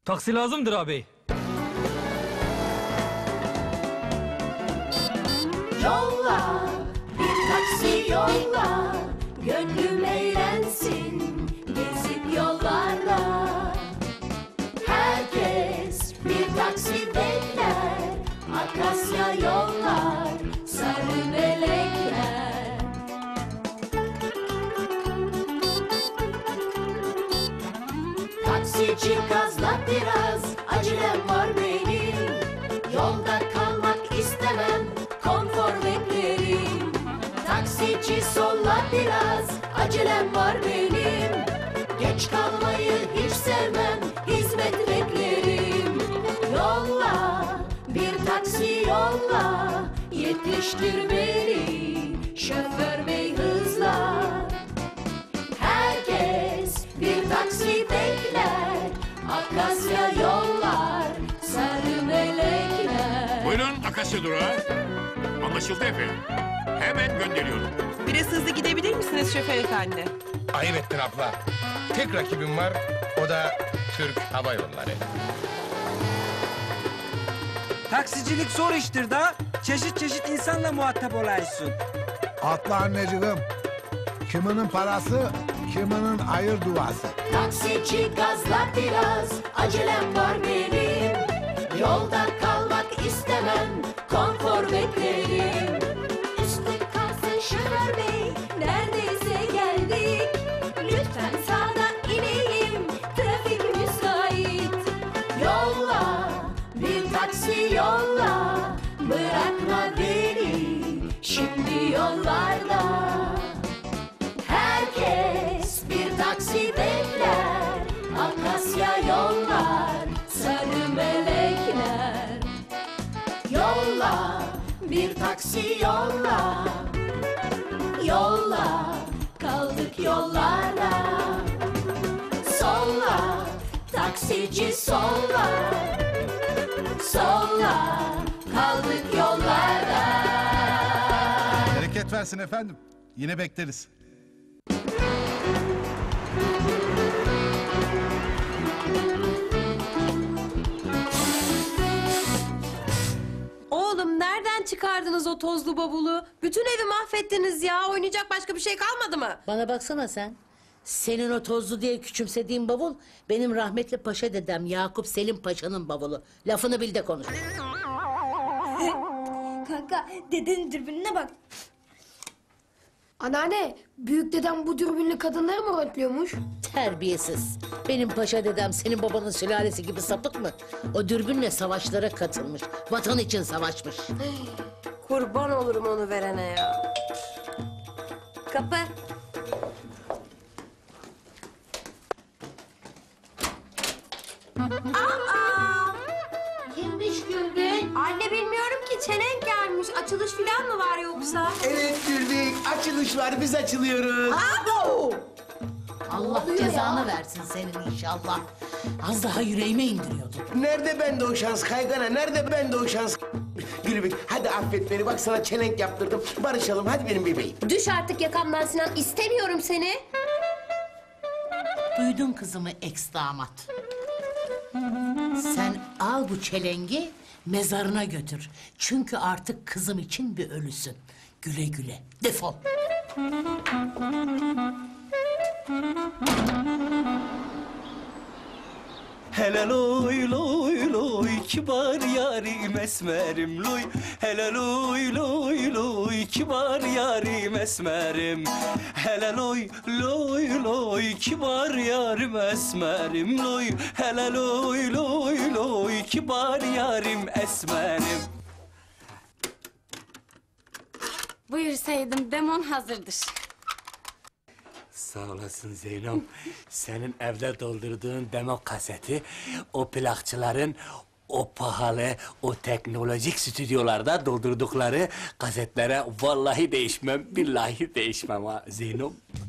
Taksi lazımdır abi. Yolla, bir taksi yolla, gönlüm eğlensin, gezip yollarda. Herkes bir taksi bekler, Akasya yollar, sarı melekler. Taksici gazla biraz, acelem var benim, yolda kalmak istemem, konfor beklerim. Taksici solla biraz, acelem var benim, geç kalmayı hiç sevmem, hizmet beklerim. Yolla, bir taksi yolla, yetiştir beni, şoför bey hızla. Herkes bir taksi bekler, Akasya yollar, sarı melekler. Buyurun Akasya durağı. Anlaşıldı efendim. Hemen gönderiyorum. Biraz hızlı gidebilir misiniz şoför efendi? Ayıp ettin abla. Tek rakibim var, o da Türk Hava Yolları. Taksicilik zor iştir da. Çeşit çeşit insanla muhatap olaysın. Atla anneciğim. Kiminin parası, kiminin hayır duası. Taksici gazla biraz, acelem var benim, yolda kalmak istemem, konfor beklerim. Üstün kalsın şoför bey, neredeyse geldik, lütfen sağdan ineyim, trafik müsait. Yolla, bir taksi yolla, bırakma beni, şimdi yollarda. Herkes bir taksi bekler, Akasya yollar, sarı melekler. Yolla, bir taksi yolla, yolla, kaldık yollarda. Solla, taksici solla, solla, kaldık yollarda. Bereket versin efendim. Yine bekleriz. Oğlum nereden çıkardınız o tozlu bavulu? Bütün evi mahvettiniz ya. Oynayacak başka bir şey kalmadı mı? Bana baksana sen. Senin o tozlu diye küçümsediğin bavul benim rahmetli paşa dedem Yakup Selim Paşa'nın bavulu. Lafını bil de konuş. Kanka dedenin dürbününe bak. Anneanne, büyük dedem bu dürbünlü kadınları mı röntliyormuş? Terbiyesiz. Benim paşa dedem senin babanın sülalesi gibi sapık mı? O dürbünle savaşlara katılmış. Vatan için savaşmış. Kurban olurum onu verene ya. Kapı. Kimmiş Gülbin? Anne bilmiyorum ki çelenk gelmiş. Açılış falan mı var yoksa? Evet Gülbin, açılış var, biz açılıyoruz. Allah cezanı versin senin inşallah. Az daha yüreğime indiriyordun. Nerede bende o şans kaygana, nerede bende o şans? Gülbin, hadi affet beni, bak sana çelenk yaptırdım. Barışalım, hadi benim bebeğim. Düş artık yakamdan Sinan. İstemiyorum seni. Duydun kızımı eks damat. Sen al bu çelengi mezarına götür. Çünkü artık kızım için bir ölüsün. Güle güle defol. Hele loy loy loy kibar yarim esmerim loy. Hele loy loy loy kibar yarim esmerim. Hele loy loy loy kibar yarim esmerim loy. Hele loy loy loy kibar yarim esmerim. Buyur Seydim, demon hazırdır. Sağ olasın Zeynep. Senin evde doldurduğun demo kaseti, o plakçıların o pahalı, o teknolojik stüdyolarda doldurdukları kasetlere vallahi değişmem, billahi değişmem ha Zeynep.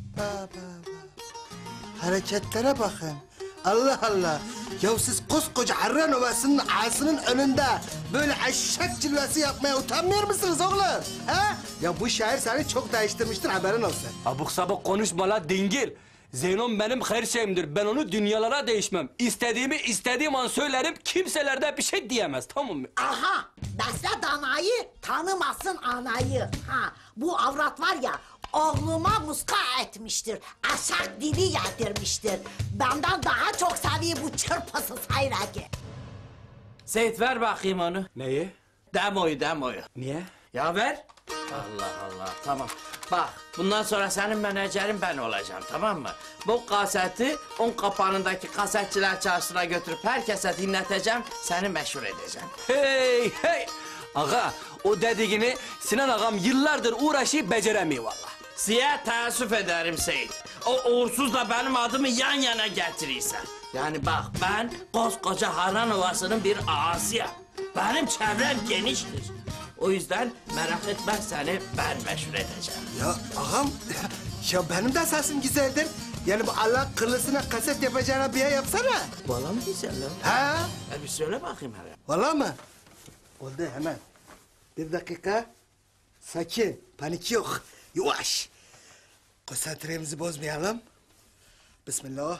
Hareketlere bakın. Allah Allah. Ya siz koskoca Harran Ovası'nın ağasının önünde böyle eşek cilvesi yapmaya utanmıyor musunuz oğlum? Ha? Ya bu şair seni çok değiştirmiştir, haberin olsun. Abuk sabuk konuşma la dingil. Zeynep benim her şeyimdir. Ben onu dünyalara değişmem. İstediğimi istediğim an söylerim. Kimseler de bir şey diyemez, tamam mı? Aha, besle danayı, tanımasın anayı. Ha, bu avrat var ya, oğluma muska etmiştir. Aşak dili yedirmiştir. Benden daha çok seviyor bu çırpasız hayraki. Seyit ver bakayım onu. Neyi? Demoyu. Niye? Ya ver. Allah Allah, tamam. Bak, bundan sonra senin menajerin ben olacağım, tamam mı? Bu kaseti un kapanındaki kasetçiler çarşısına götürüp herkese dinleteceğim, seni meşhur edeceğim. Hey! Ağa, o dediğini Sinan ağam yıllardır uğraşıp beceremiyor vallahi. Size teessüf ederim Seyit. O uğursuzla benim adımı yan yana getirirsen. Yani bak, ben koskoca Harran Ovası'nın bir ağasıyım. Benim çevrem geniştir. O yüzden merak etme, seni ben meşhur edeceğim. Ya ağam, ya benim de sesim güzeldir. Yani bu Allah kırlısına kaset yapacağına bir yapsana. Valla mı güzel lan? Ha? Bir söyle bakayım hele. Vallahi mı? Oldu hemen. Bir dakika. Sakin, panik yok. Yavaş. Konsantremizi bozmayalım. Bismillah.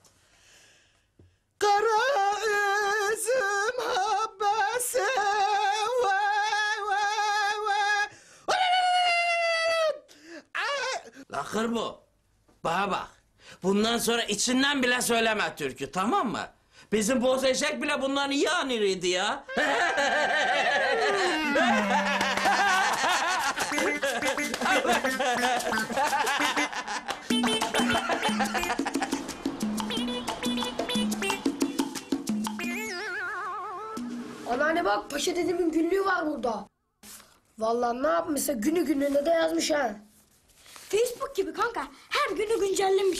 Kara üzüm habbesi. Vay vay vay. Lakır bu. Bana bak. Bundan sonra içinden bile söyleme türkü, tamam mı? Bizim boz eşek bile bundan iyi anırıydı ya. Anneanne bak, Paşa dedemin günlüğü var burada. Vallahi ne yapmışsa günü gününe de yazmış ha. Facebook gibi kanka, her günü güncellemiş.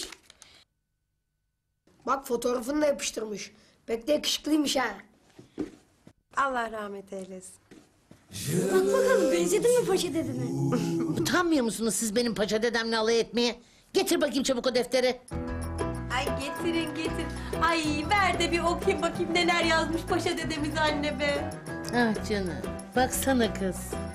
Bak fotoğrafını da yapıştırmış. Pek de yakışıklıymış ha. Allah rahmet eylesin. Bak bakalım, benzedin mi Paşa dedene? Utanmıyor musunuz siz benim paşa dedemle alay etmeye? Getir bakayım çabuk o defteri. Ay getirin getir. Ay ver de bir okuyayım bakayım neler yazmış paşa dedemiz anne be. Ah canım, baksana kız.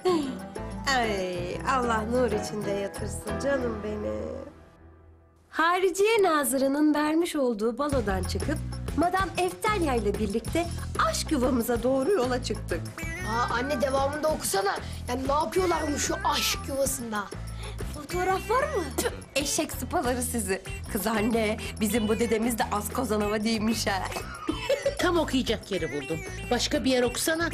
Ay Allah nur içinde yatırsın canım benim. Hariciye Nazırı'nın vermiş olduğu balodan çıkıp Madam Eftelya ile birlikte aşk yuvamıza doğru yola çıktık. Aa, anne devamında okusana. Yani ne yapıyorlarmış şu aşk yuvasında? Fotoğraf var mı? Tüh, eşek sıpaları sizi. Kız anne, bizim bu dedemiz de az Kozanova değilmiş ha. Tam okuyacak yeri buldum. Başka bir yer okusana.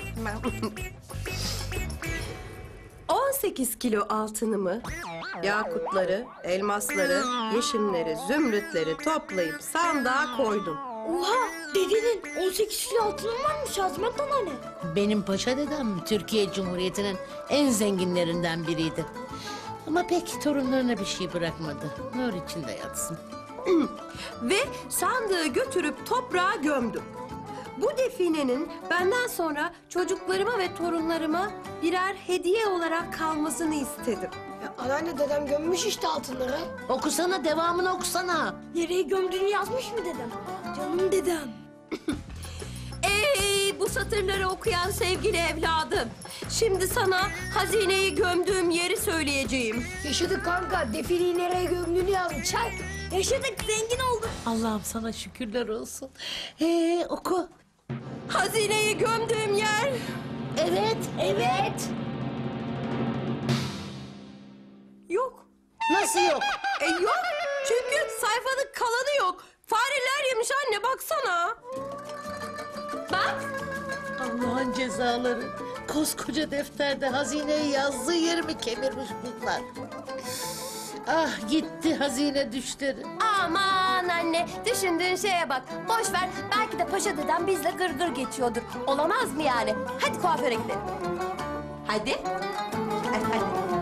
18 kilo altınımı, yakutları, elmasları, yeşimleri, zümrütleri toplayıp sandığa koydum. Oha, dedenin 18 kilo altını varmış Azmet anneanne. Benim paşa dedem Türkiye Cumhuriyeti'nin en zenginlerinden biriydi. Ama pek torunlarına bir şey bırakmadı. Nur içinde yatsın. Ve sandığı götürüp toprağa gömdüm. Bu definenin benden sonra çocuklarıma ve torunlarıma birer hediye olarak kalmasını istedim. Ya anneanne dedem gömmüş işte altınları. Okusana, devamını okusana. Nereye gömdüğünü yazmış mı dedem? Canım dedem. Ey bu satırları okuyan sevgili evladım. Şimdi sana hazineyi gömdüğüm yeri söyleyeceğim. Yaşadık kanka. Defineyi nereye gömdüğünü yazmış. Çak. Yaşadık, zengin olduk. Allah'ım sana şükürler olsun. Oku. Hazineyi gömdüğüm yer. Evet. Yok. Nasıl yok? Yok. Çünkü sayfanın kalanı yok. Fareler yemiş anne baksana. Bak. Allah'ın cezaları. Koskoca defterde hazineyi yazdığı yeri mi kemirmiş bunlar? Ah gitti hazine düşleri. Aman anne düşündüğün şeye bak. Boş ver belki de paşa dedem bizle gırgır geçiyordur. Olamaz mı yani? Hadi kuaföre gidelim. Hadi. Hadi.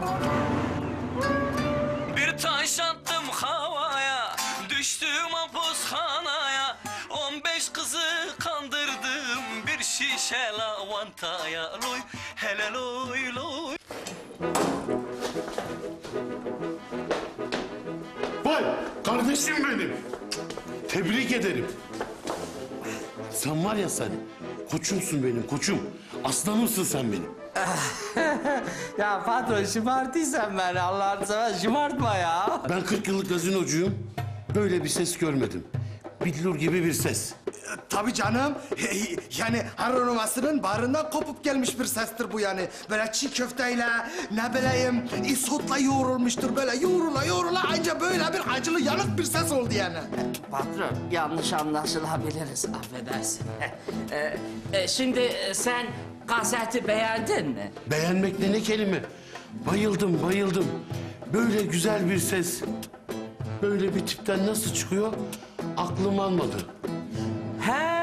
Bir taş attım havaya, düştüm hapishanaya. 15 kızı kandırdım bir şişe lavantaya. Loy, hele loy loy. Vay kardeşim benim. Tebrik ederim. Sen var ya sen, koçumsun benim koçum. Aslanımsın sen benim. Ya patron şımartıysan beni Allah'ını seversen şımartma ya. Ben 40 yıllık gazinocuyum. böyle bir ses görmedim. Billur gibi bir ses. Tabii canım. Yani Harran Ovası'nın bağrından kopup gelmiş bir sestir bu yani. Böyle çiğ köfteyle, ne bileyim, isotla yoğrulmuştur. Böyle yoğrula anca böyle bir acılı yanık bir ses oldu yani. Patron, yanlış anlaşılabiliriz, affedersin. Şimdi sen kaseti beğendin mi? Beğenmek ne kelime? Bayıldım. Böyle güzel bir ses. Böyle bir tipten nasıl çıkıyor? Aklım almadı. He.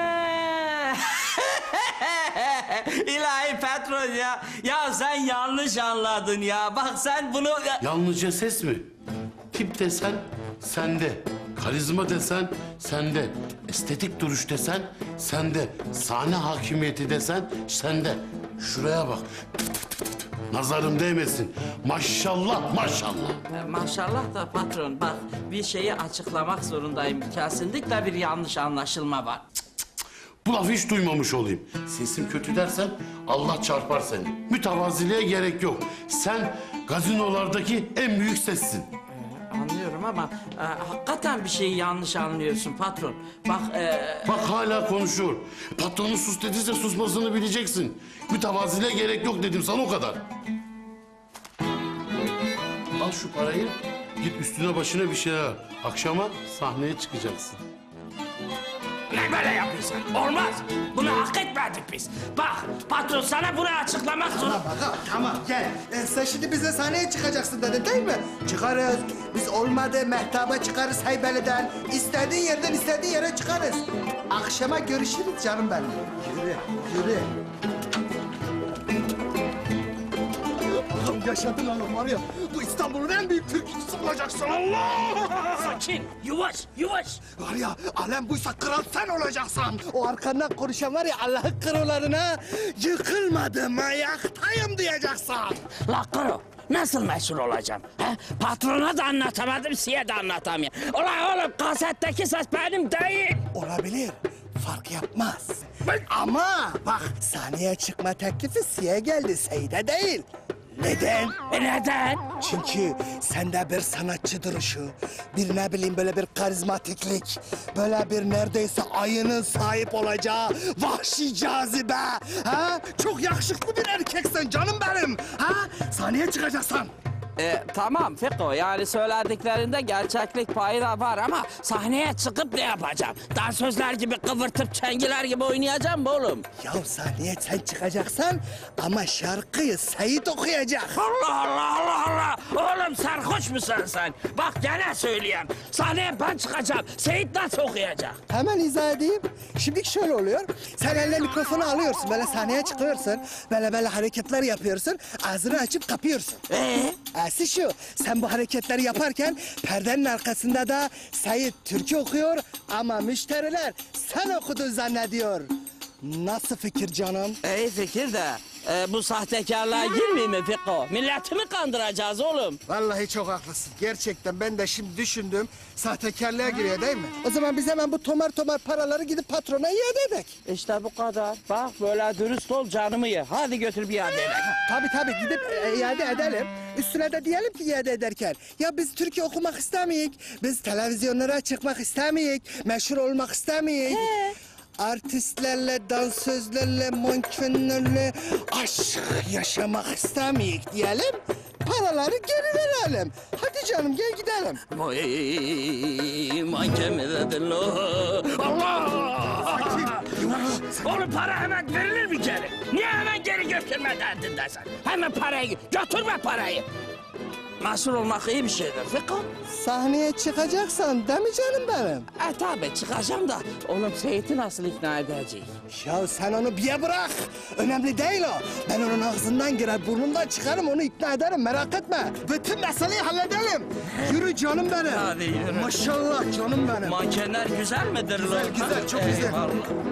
İlahi patron ya. Ya sen yanlış anladın ya. Bak sen bunu... Yalnızca ses mi? Tip desen sende. Karizma desen sende. Estetik duruş desen sende. Sahne hakimiyeti desen sende. Şuraya bak. Nazarım değmesin. Maşallah. Maşallah da patron bak bir şeyi açıklamak zorundayım. Kesinlikle bir yanlış anlaşılma var. Bu lafı hiç duymamış olayım. Sesim kötü dersen Allah çarpar seni. Mütevaziliğe gerek yok. Sen gazinolardaki en büyük sessin. Anlıyorum ama hakikaten bir şeyi yanlış anlıyorsun patron. Bak hala konuşuyor. Patronu sus dediyse susmasını bileceksin. Mütevaziliğe gerek yok dedim sana o kadar. Al şu parayı, git üstüne başına bir şey al. Akşama sahneye çıkacaksın. Ne böyle yapıyorsun? Olmaz. Bunu hak etmedik biz. Bak patron sana bunu açıklamak zorunda. Tamam gel. Sen şimdi bize sahneye çıkacaksın dedin değil mi? Çıkarız. Biz olmadı mehtaba çıkarız Heybeli'den. İstediğin yerden istediğin yere çıkarız. Akşama görüşürüz canım benim. Yürü. Yaşadın oğlum var ya. Bu İstanbul'un en büyük türkücüsü olacaksın Allah! Sakin, yavaş. Var ya alem buysa kral sen olacaksın. O arkandan konuşan var ya Allah'ın kırılarına yıkılmadım ayaktayım diyeceksin. La kuru, nasıl meşhur olacağım? He? Patrona da anlatamadım, size de anlatamıyorum. Ulan oğlum kasetteki ses benim değil. Olabilir. Fark yapmaz. Ama bak sahneye çıkma teklifi siye geldi Seyit'e değil. Neden? Neden? Çünkü sende bir sanatçı duruşu, bir ne bileyim böyle bir karizmatiklik, böyle bir neredeyse ayının sahip olacağı vahşi cazibe. Ha? Çok yakışıklı bir erkeksin canım benim. Ha? Sahneye çıkacaksın. Tamam Fiko, yani söylediklerinde gerçeklik payı da var ama sahneye çıkıp ne yapacağım? Dansözler gibi kıvırtıp çengiler gibi oynayacağım mı oğlum? Ya sahneye sen çıkacaksan ama şarkıyı Seyit okuyacak. Allah! Oğlum sarhoş musun sen? Bak gene söyleyeyim. Sahneye ben çıkacağım. Seyit nasıl okuyacak? Hemen izah edeyim. Şimdi şöyle oluyor. Sen eline mikrofonu alıyorsun, böyle sahneye çıkıyorsun. Böyle hareketler yapıyorsun. Ağzını açıp kapıyorsun. Asi şu, sen bu hareketleri yaparken perdenin arkasında da Seyit türkü okuyor ama müşteriler sen okudun zannediyor. Nasıl fikir canım? İyi fikir de bu sahtekarlığa girmeyeyim mi Fiko? Milletimi kandıracağız oğlum. Vallahi çok haklısın. Gerçekten ben de şimdi düşündüm. Sahtekarlığa giriyor değil mi? O zaman biz hemen bu tomar paraları gidip patrona iade edek. İşte bu kadar. Bak böyle dürüst ol canımı ye. Hadi götür bir iade edelim. Tabii gidip iade edelim. Üstüne de diyelim ki iade ederken. Ya biz Türkiye okumak istemeyik. Biz televizyonlara çıkmak istemeyik. Meşhur olmak istemeyik. Artistlerle, dansözlerle, mankenlerle aşk yaşamak istemeyik diyelim. Paraları geri verelim. Hadi canım gel gidelim. Vay manken mi dedin lo? Allah! Oğlum para hemen verilir mi geri? Niye hemen geri götürme derdindesin sen? Hemen parayı götürme parayı. Meşhur olmak iyi bir şeydir Fiko. Sahneye çıkacaksan değil mi canım benim? Tabii çıkacağım da oğlum Seyit'i nasıl ikna edeceğiz? Ya sen onu bir bırak. Önemli değil o. Ben onun ağzından girer, burnundan çıkarım, onu ikna ederim, merak etme. Bütün meseleyi halledelim. Yürü canım benim. Hadi yürü. Maşallah canım benim. Mankenler güzel midir lo? Güzel, çok güzel. Eyvallah.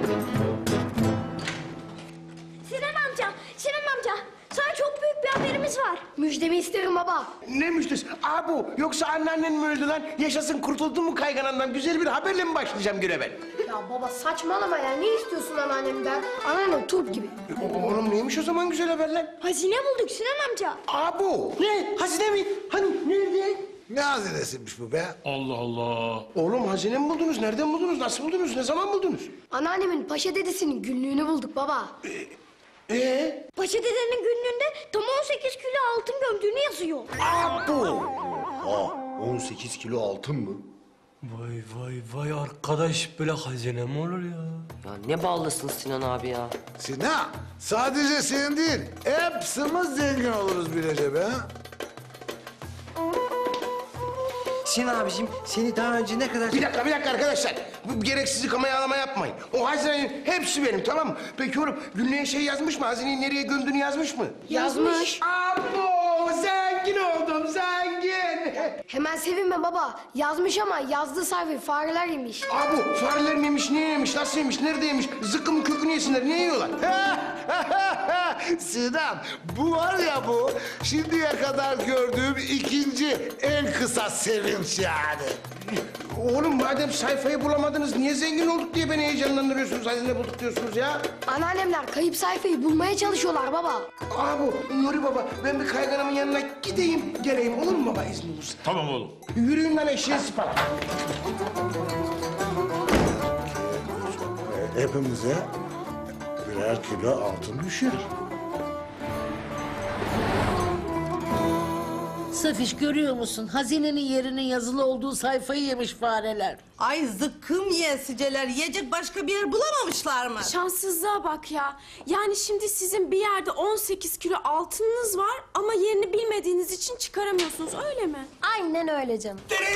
Sinan amca, sana çok büyük bir haberimiz var. Müjdemi isterim baba. Ne müjdesi? Bu yoksa anneannen mi öldü lan? Yaşasın kurtuldun mu kayganandan? Güzel bir haberle mi başlayacağım güne ben? Ya baba saçmalama ya. Ne istiyorsun anneannemden? Anneannem turp gibi. Oğlum neymiş o zaman güzel haberler? Hazine bulduk Sinan amca. Bu. Ne? Hazine mi? Hani nerede? Ne hazinesiymiş bu be? Allah Allah. Oğlum hazine mi buldunuz? Nereden buldunuz? Nasıl buldunuz? Ne zaman buldunuz? Anneannemin paşa dedesinin günlüğünü bulduk baba. Paşa dedenin günlüğünde tam 18 kilo altın gömdüğünü yazıyor. Abo! Ha, 18 kilo altın mı? Vay vay vay arkadaş böyle hazine mi olur ya? Ya ne ballısın Sinan abi ya. Sinan, sadece senin değil, hepsimiz zengin oluruz bilece be. Sinan abicim seni daha önce ne kadar... Bir dakika arkadaşlar. Bu gereksiz yağlama yapmayın. O hazinenin hepsi benim, tamam mı? Peki oğlum, günlüğe şey yazmış mı? Hazineyi nereye gömdüğünü yazmış mı? Yazmış. Abo! Zengin oldum, zengin! Hemen sevinme baba. Yazmış ama yazdığı sayfayı fareler yemiş. Abo! Fareler mi yemiş, niye yemiş, nasıl yemiş, nerede yemiş? Zıkkımın kökünü yesinler, niye yiyorlar? Sinan, bu var ya bu, şimdiye kadar gördüğüm ikinci en kısa sevinç yani. Oğlum madem sayfayı bulamadınız, niye zengin olduk diye beni heyecanlandırıyorsunuz, hazine bulduk diyorsunuz ya? Anneannemler kayıp sayfayı bulmaya çalışıyorlar baba. Abi Nuri baba, ben bir kayganımın yanına gideyim, geleyim, olur mu baba, izin olursa? Tamam oğlum. Yürüyün lan eşeğe sıpara. Hepimize birer kilo altın düşer. Safiş görüyor musun? Hazinenin yerinin yazılı olduğu sayfayı yemiş fareler. Ay zıkkım yiyesiceler. Yiyecek başka bir yer bulamamışlar mı? Şanssızlığa bak ya. Yani şimdi sizin bir yerde 18 kilo altınınız var ama yerini bilmediğiniz için çıkaramıyorsunuz, öyle mi? Aynen öyle canım.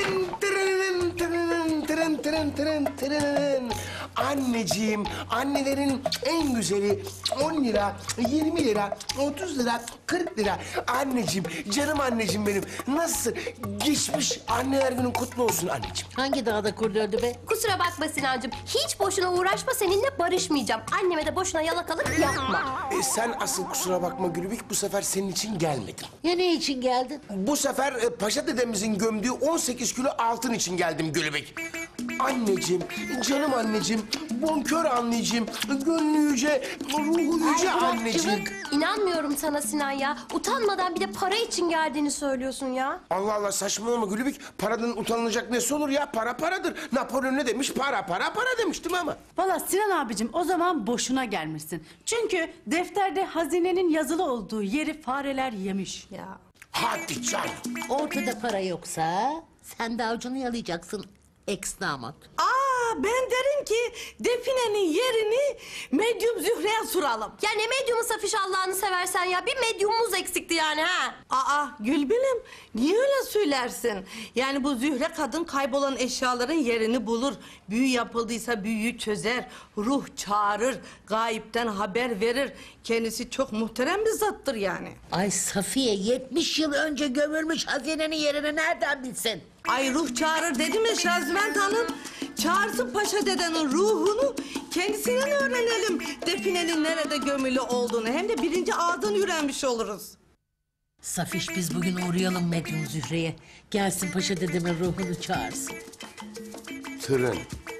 Anneciğim, annelerin en güzeli 10 lira, 20 lira, 30 lira, 40 lira. Anneciğim, canım anneciğim benim. Nasılsın? Geçmiş anneler günün kutlu olsun anneciğim. Hangi dağda kurdu be? Kusura bakma Sinancığım. Hiç boşuna uğraşma, seninle barışmayacağım. Anneme de boşuna yalakalık yapma. Sen asıl kusura bakma Gülübük, bu sefer senin için gelmedim. Ya ne için geldin? Bu sefer Paşa dedemizin gömdüğü 18 kilo altın için geldim Gülübük. Anneciğim, canım anneciğim, bonkör anneciğim, gönlü yüce, ruhu yüce anneciğim. İnanmıyorum sana Sinan ya. Utanmadan bir de para için geldiğini söylüyorsun ya. Allah Allah, saçmalama Gülübük. Paradan utanılacak nesi olur ya? Para paradır. Napolyon ne demiş? Para demiş değil mi ama? Valla Sinan abicim o zaman boşuna gelmişsin. Çünkü defterde hazinenin yazılı olduğu yeri fareler yemiş. Ya. Hadi canım. Ortada para yoksa sen de avucunu yalayacaksın ex-damat. Ben derim ki definenin yerini medyum Zühre'ye soralım. Ya ne medyumu Safiş, Allah'ını seversen ya. Bir medyumumuz eksikti yani ha. Gülbin'im niye öyle söylersin? Yani bu Zühre kadın kaybolan eşyaların yerini bulur. Büyü yapıldıysa büyüyü çözer. Ruh çağırır. Gayipten haber verir. Kendisi çok muhterem bir zattır yani. Ay Safiye 70 yıl önce gömülmüş hazinenin yerini nereden bilsin? Ay ruh çağırır dedi mi Şazment Hanım? Çağırsın Paşa dedenin ruhunu, kendisinden öğrenelim definenin nerede gömülü olduğunu. Hem de birinci ağızdan öğrenmiş oluruz. Safiş biz bugün uğrayalım medyum Zühre'ye. Gelsin Paşa dedemin ruhunu çağırsın. Tırın.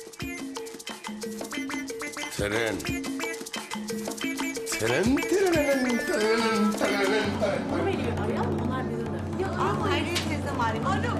Tırın. Tırın, tırın, tırın, tırın. Hayriye teyzem arayayım.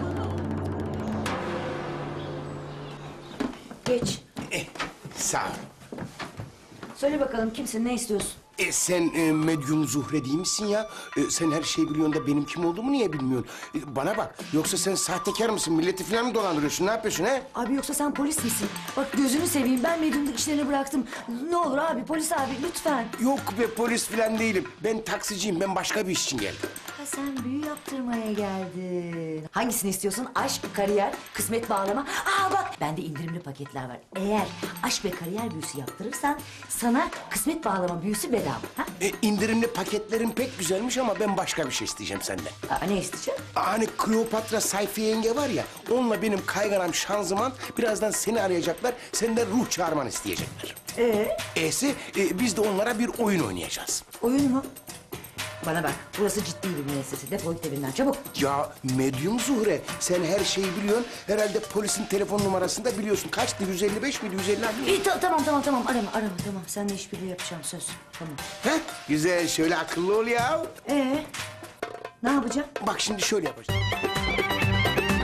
Geç. Sağ ol. Söyle bakalım kimsin, ne istiyorsun? Sen medyum Zuhre değil misin ya? Sen her şeyi biliyorsun da benim kim olduğumu niye bilmiyorsun? Bana bak, yoksa sen sahtekar mısın? Milleti falan mı dolandırıyorsun? Ne yapıyorsun he? Abi yoksa sen polis misin? Bak gözünü seveyim, ben medyumluk işlerini bıraktım. Ne olur abi, polis abi lütfen. Yok be, polis falan değilim. Ben taksiciyim, ben başka bir iş için geldim. Ha, sen büyü yaptırmaya geldin. Hangisini istiyorsun? Aşk, kariyer, kısmet bağlama. Bak bende indirimli paketler var. Eğer aşk ve kariyer büyüsü yaptırırsan sana kısmet bağlama büyüsü bedava. Ha? İndirimli paketlerin pek güzelmiş ama ben başka bir şey isteyeceğim senden. Ne isteyeceğim? Hani Kleopatra Sayfiye yenge var ya, onunla benim kayganam Şanzıman birazdan seni arayacaklar, senden ruh çağırmanı isteyecekler. Biz de onlara bir oyun oynayacağız. Oyun mu? Bana bak, burası ciddi bir müessese. Defol git evinden, çabuk. Ya medyum Zuhre, sen her şeyi biliyorsun. Herhalde polisin telefon numarasını da biliyorsun. Kaçtı, 155 miydi, 150 mi? Tamam, arama, tamam. Seninle işbirliği yapacağım, söz. Tamam. Heh, güzel, şöyle akıllı ol ya. Ne yapacağım? Bak şimdi şöyle yapacağım.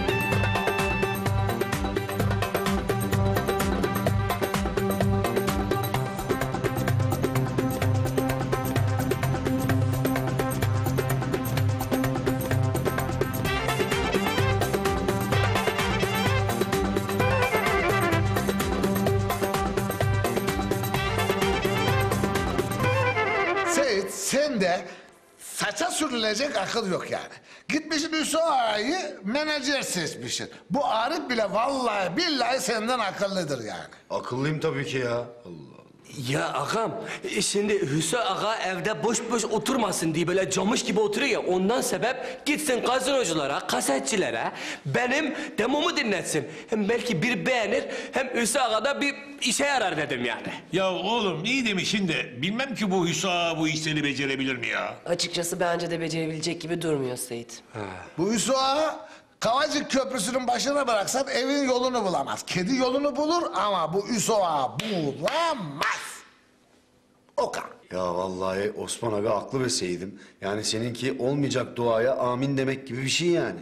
sende saça sürülecek akıl yok yani. Gitmişsin Hüsnü Ağa'yı menajer seçmişsin. Bu Arif bile vallahi billahi senden akıllıdır yani. Akıllıyım tabii ki ya. Ya ağam, şimdi Hüsnü Ağa evde boş boş oturmasın diye böyle camış gibi oturuyor ya, ondan sebep gitsin gazinoculara, kasetçilere benim demomu dinletsin. Hem belki bir beğenir, hem Hüsnü Ağa da bir işe yarar dedim yani. Ya oğlum iyi demişsin de bilmem ki bu Hüsa bu işleri becerebilir mi ya? Açıkçası bence de becerebilecek gibi durmuyor Seyit. Bu Hüsnü Ağa Kavacık Köprüsü'nün başına bıraksan evin yolunu bulamaz. Kedi yolunu bulur ama bu Hüsnü Ağa bulamaz. O kadar. Ya vallahi Osman Aga haklı be Seyit'im. Yani seninki olmayacak duaya amin demek gibi bir şey yani.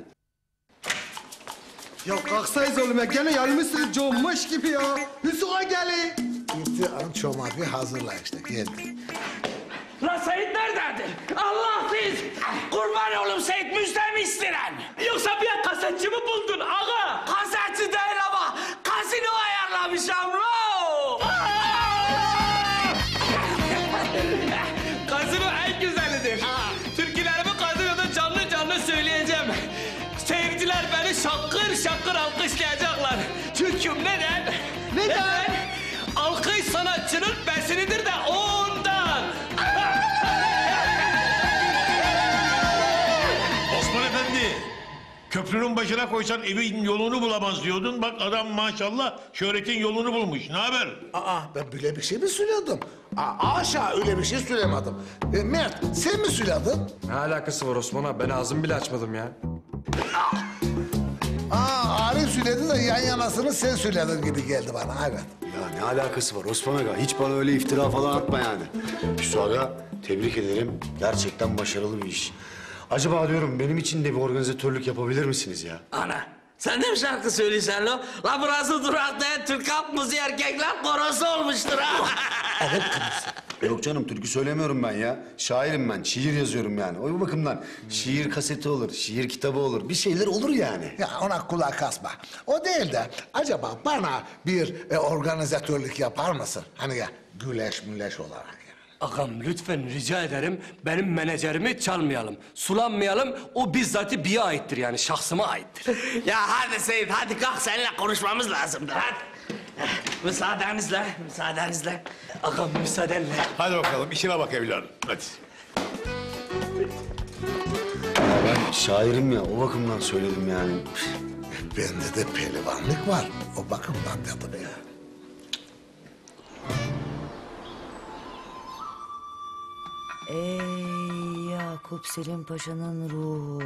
Ya kalksayız oğlum ya. Gene yarılmışsınız conmuş gibi ya. Hüsnü'ye gelin. Gitti çoma bir hazırla işte geldi. La Seyit nerededir? Allah siz! Kurban oğlum Seyit müjde mi istiren? Yoksa bir kasetçi mi buldun ağa? Kasetçi değil ama kasino ayarlamışam lo! Kasino en güzelidir. Türkülerimi kasinoda canlı canlı söyleyeceğim. Seyirciler beni şakır şakır alkışlayacaklar. Çünkü neden? Neden? Alkış sanatçının besinidir de ondan. Osman Efendi, köprünün başına koysan evin yolunu bulamaz diyordun. Bak adam maşallah şöhretin yolunu bulmuş. Ne haber? Ben böyle bir şey mi söyledim? Aşağı öyle bir şey söylemedim. Mert sen mi söyledin? Ne alakası var Osman abi? Ben ağzımı bile açmadım ya. Arif söyledi de yan yanasını sen söyledin gibi geldi bana evet. Ya ne alakası var Osman Aga? Hiç bana öyle iftira falan atma yani. Hüsnü Aga tebrik ederim. Gerçekten başarılı bir iş. Acaba diyorum benim için de bir organizatörlük yapabilir misiniz ya? Ana sen de mi şarkı söylüyorsun lo? La burası durakta Türk halk müziği erkekler korosu olmuştur ha. Evet Yok canım türkü söylemiyorum ben ya. Şairim ben, şiir yazıyorum yani. O bakımdan şiir kaseti olur, şiir kitabı olur. Bir şeyler olur yani. Ya ona kulak asma. O değil de acaba bana bir organizatörlük yapar mısın? Hani ya güleş müleş olarak. Ağam lütfen rica ederim benim menajerimi çalmayalım. Sulanmayalım, o bizzati biye aittir yani şahsıma aittir. Ya hadi Seyit hadi kalk seninle konuşmamız lazımdır hadi. Müsaadenizle, müsaadenizle. Ağam müsaadenle. Hadi bakalım işine bak evladım. Hadi. Ya ben şairim ya, o bakımdan söyledim yani. Bende de pehlivanlık var. O bakımdan dedim ya. Ey Yakup Selim Paşa'nın ruhu.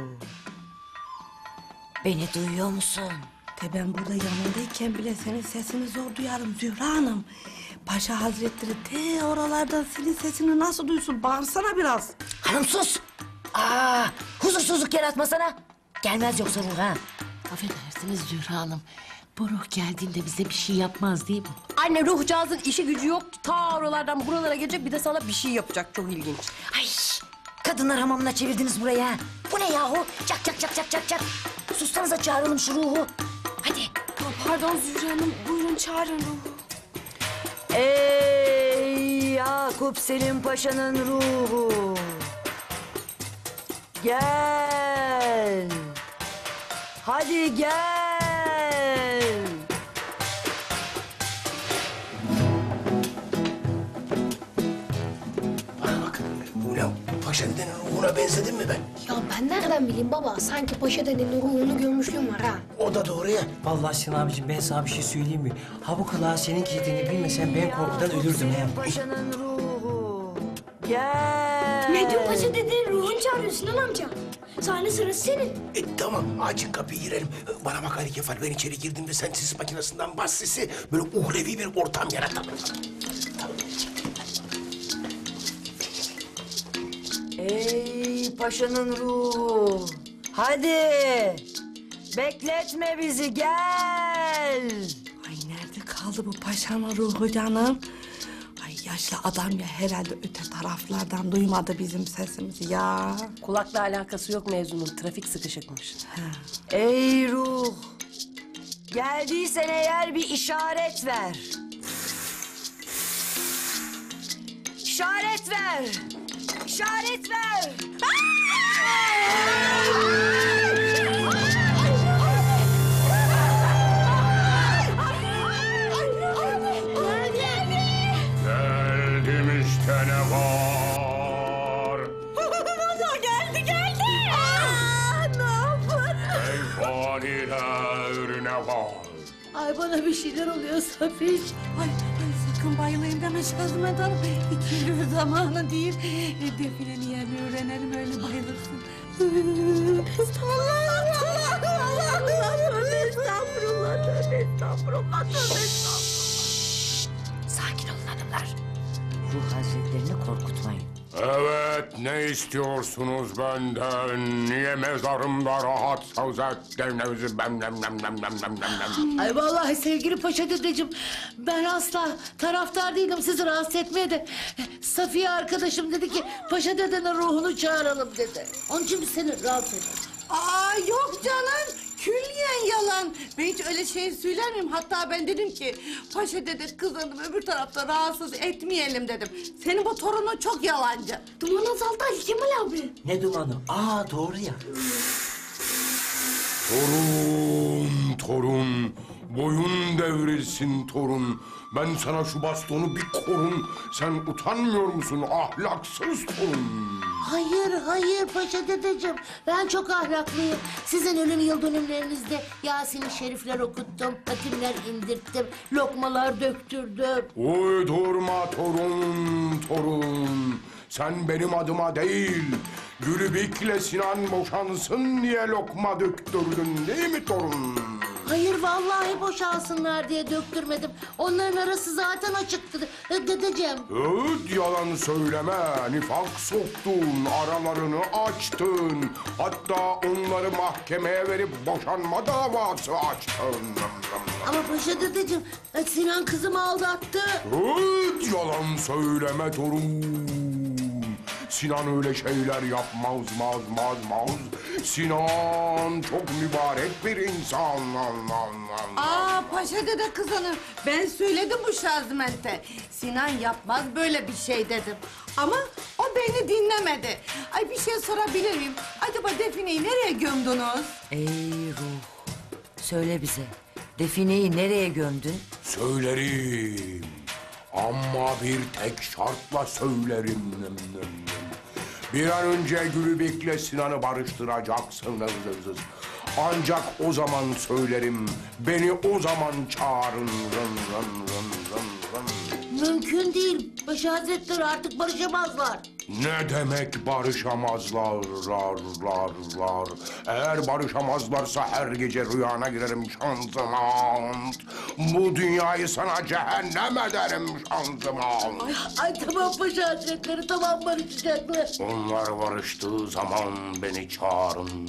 Beni duyuyor musun? Ben burada yanındayken bile senin sesini zor duyarım Zühre Hanım. Paşa Hazretleri te oralardan senin sesini nasıl duysun? Bağırsana biraz. Hanım sus! Huzursuzluk yaratmasana. Gelmez yoksa ruh ha. Affedersiniz Zühre Hanım. Bu ruh geldiğinde bize bir şey yapmaz değil mi? Anne ruhcağızın işi gücü yok. Ta oralardan buralara gelecek bir de sana bir şey yapacak. Çok ilginç. Ay kadınlar hamamına çevirdiniz burayı ha. Bu ne yahu? Çak çak çak çak çak çak. Sussanıza çağıralım şu ruhu. Hadi. Pardon Zühre Hanım, buyurun çağırın ruhu. Ey Yakup Selim Paşa'nın ruhu. Gel. Hadi gel. Bana bak. Ulan paşa dedenin ruhuna benzedim mi ben? Ya ben nereden bileyim baba? Sanki paşa dedenin ruhunu görmüşlüğüm var ha. O da doğru ya. Vallahi Sinan abicim ben sana bir şey söyleyeyim mi? Ha bu kulağa senin girdiğini bilmesem ben korkudan ölürdüm he. Paşa'nın ruhu. Gel. Ne diyor paşa dedenin ruhunu çağırıyor Sinan amca. Sahne sırası senin. Tamam açın kapıyı girelim. Bana bak Ali Kefal ben içeri girdiğimde sen sis makinesinden bas sesi. Böyle uhrevi bir ortam yaratalım. Ey paşanın ruhu. Hadi. Bekletme bizi gel. Ay nerede kaldı bu paşanın ruhu canım? Ay yaşlı adam ya herhalde öte taraflardan duymadı bizim sesimizi ya. Kulakla alakası yok mevzunun. Trafik sıkışıkmış. Ey ruh. Geldiysen eğer bir işaret ver. İşaret ver. İşaret ver. Geldim işte ne var? Geldi. Ne yapalım? Ey faniler ne var? Ay bana bir şeyler oluyor Safiş. Ay sakın bayılayım deme Şazmet Hanım. İkili zamanı değil. Definenin yerini öğrenelim öyle bayılırsın. Sakin olun hanımlar. Ruh hazretlerini korkutmayın. Evet, ne istiyorsunuz benden? Niye mezarımda rahat söz ettiğinizi Ay vallahi sevgili Paşa dedeciğim, ben asla taraftar değilim sizi rahatsız etmeye de. Safiye arkadaşım dedi ki Paşa dedenin ruhunu çağıralım dedi. Onun için biz seni rahatsız ederiz. Aa yok canım. Külliyen yalan. Ben hiç öyle şey söyler miyim? Hatta ben dedim ki Paşa dede kızını öbür tarafta rahatsız etmeyelim dedim. Senin bu torunun çok yalancı. Duman azaldı Ali Kemal abi. Ne dumanı? Aa doğru ya. Torun, boyun devrilsin torun. Ben sana şu bastonu bir korun. Sen utanmıyor musun ahlaksız torun? Hayır Paşa dedeciğim. Ben çok ahlaklıyım. Sizin ölüm yıl dönümlerinizde Yasin-i Şerifler okuttum, hatimler indirttim, lokmalar döktürdüm. Uydurma torun. Sen benim adıma değil, Gülübik'le Sinan boşansın diye lokma döktürdün değil mi torun? Hayır vallahi boşansınlar diye döktürmedim. Onların arası zaten açıktı dedeciğim. Evet, yalan söyleme. Nifak soktun, aralarını açtın. Hatta onları mahkemeye verip boşanma davası açtın. Ama Paşa dedeciğim, Sinan kızımı aldattı. Evet, yalan söyleme torun. Sinan öyle şeyler yapmaz. Sinan çok mübarek bir insan. Aa Paşa dede kızını ben söyledim bu Şazment'e. Sinan yapmaz böyle bir şey dedim. Ama o beni dinlemedi. Ay bir şey sorabilir miyim? Acaba defineyi nereye gömdünüz? Ey ruh. Söyle bize. Defineyi nereye gömdün? Söylerim. Ama bir tek şartla söylerim. Bir an önce Gülübik'le Sinan'ı barıştıracaksınız. Ancak o zaman söylerim. Beni o zaman çağırın. Mümkün değil. Paşa Hazretleri artık barışamazlar. Ne demek barışamazlar? Eğer barışamazlarsa her gece rüyana girerim Şanzıman. Bu dünyayı sana cehennem ederim Şanzıman. Ay tamam Paşa Hazretleri, tamam barışacaklar. Onlar barıştığı zaman beni çağırın.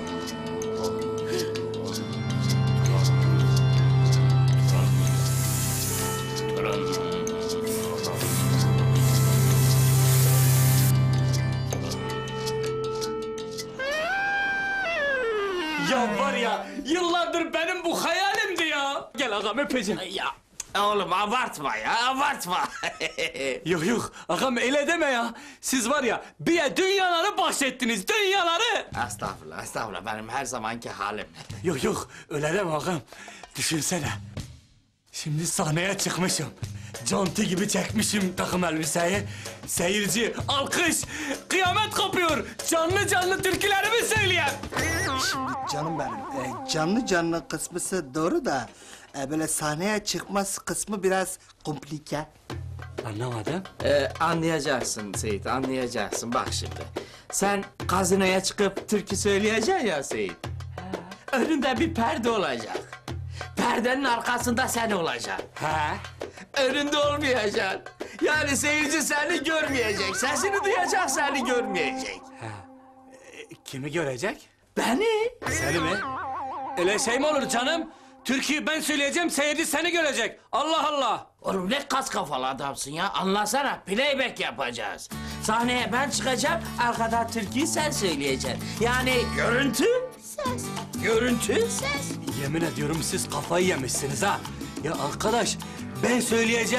Ya var ya, yıllardır benim bu hayalimdi ya. Gel ağam öpeceğim. Ya oğlum abartma ya, abartma. Yok ağam öyle deme ya. Siz var ya bir dünyaları bahşettiniz, dünyaları. Estağfurullah, benim her zamanki halim. Yok öyle deme ağam. Düşünsene. Şimdi sahneye çıkmışım. Conti gibi çekmişim takım elbiseyi. Seyirci, alkış, kıyamet kopuyor. Canlı türkülerimi söyleyeyim. Canım benim. Canlı kısmısı doğru da böyle sahneye çıkmaz kısmı biraz komplike. Anlamadım. Anlayacaksın Seyit, anlayacaksın. Bak şimdi, sen gazinoya çıkıp türkü söyleyeceksin ya Seyit. Önünde bir perde olacak. Perdenin arkasında sen olacaksın. He? Önünde olmayacaksın. Yani seyirci seni görmeyecek. Sesini duyacak, seni görmeyecek. Kimi görecek? Beni. Seni mi? Öyle şey mi olur canım? Türküyü ben söyleyeceğim, seyirci seni görecek. Allah Allah! Oğlum ne kas kafalı adamsın ya. Anlasana, playback yapacağız. Sahneye ben çıkacağım, arkada türküyü sen söyleyeceksin. Yani görüntü, ses. Görüntü, ses. Yemin ediyorum siz kafayı yemişsiniz ha. Ya arkadaş, ben söyleyeceğim,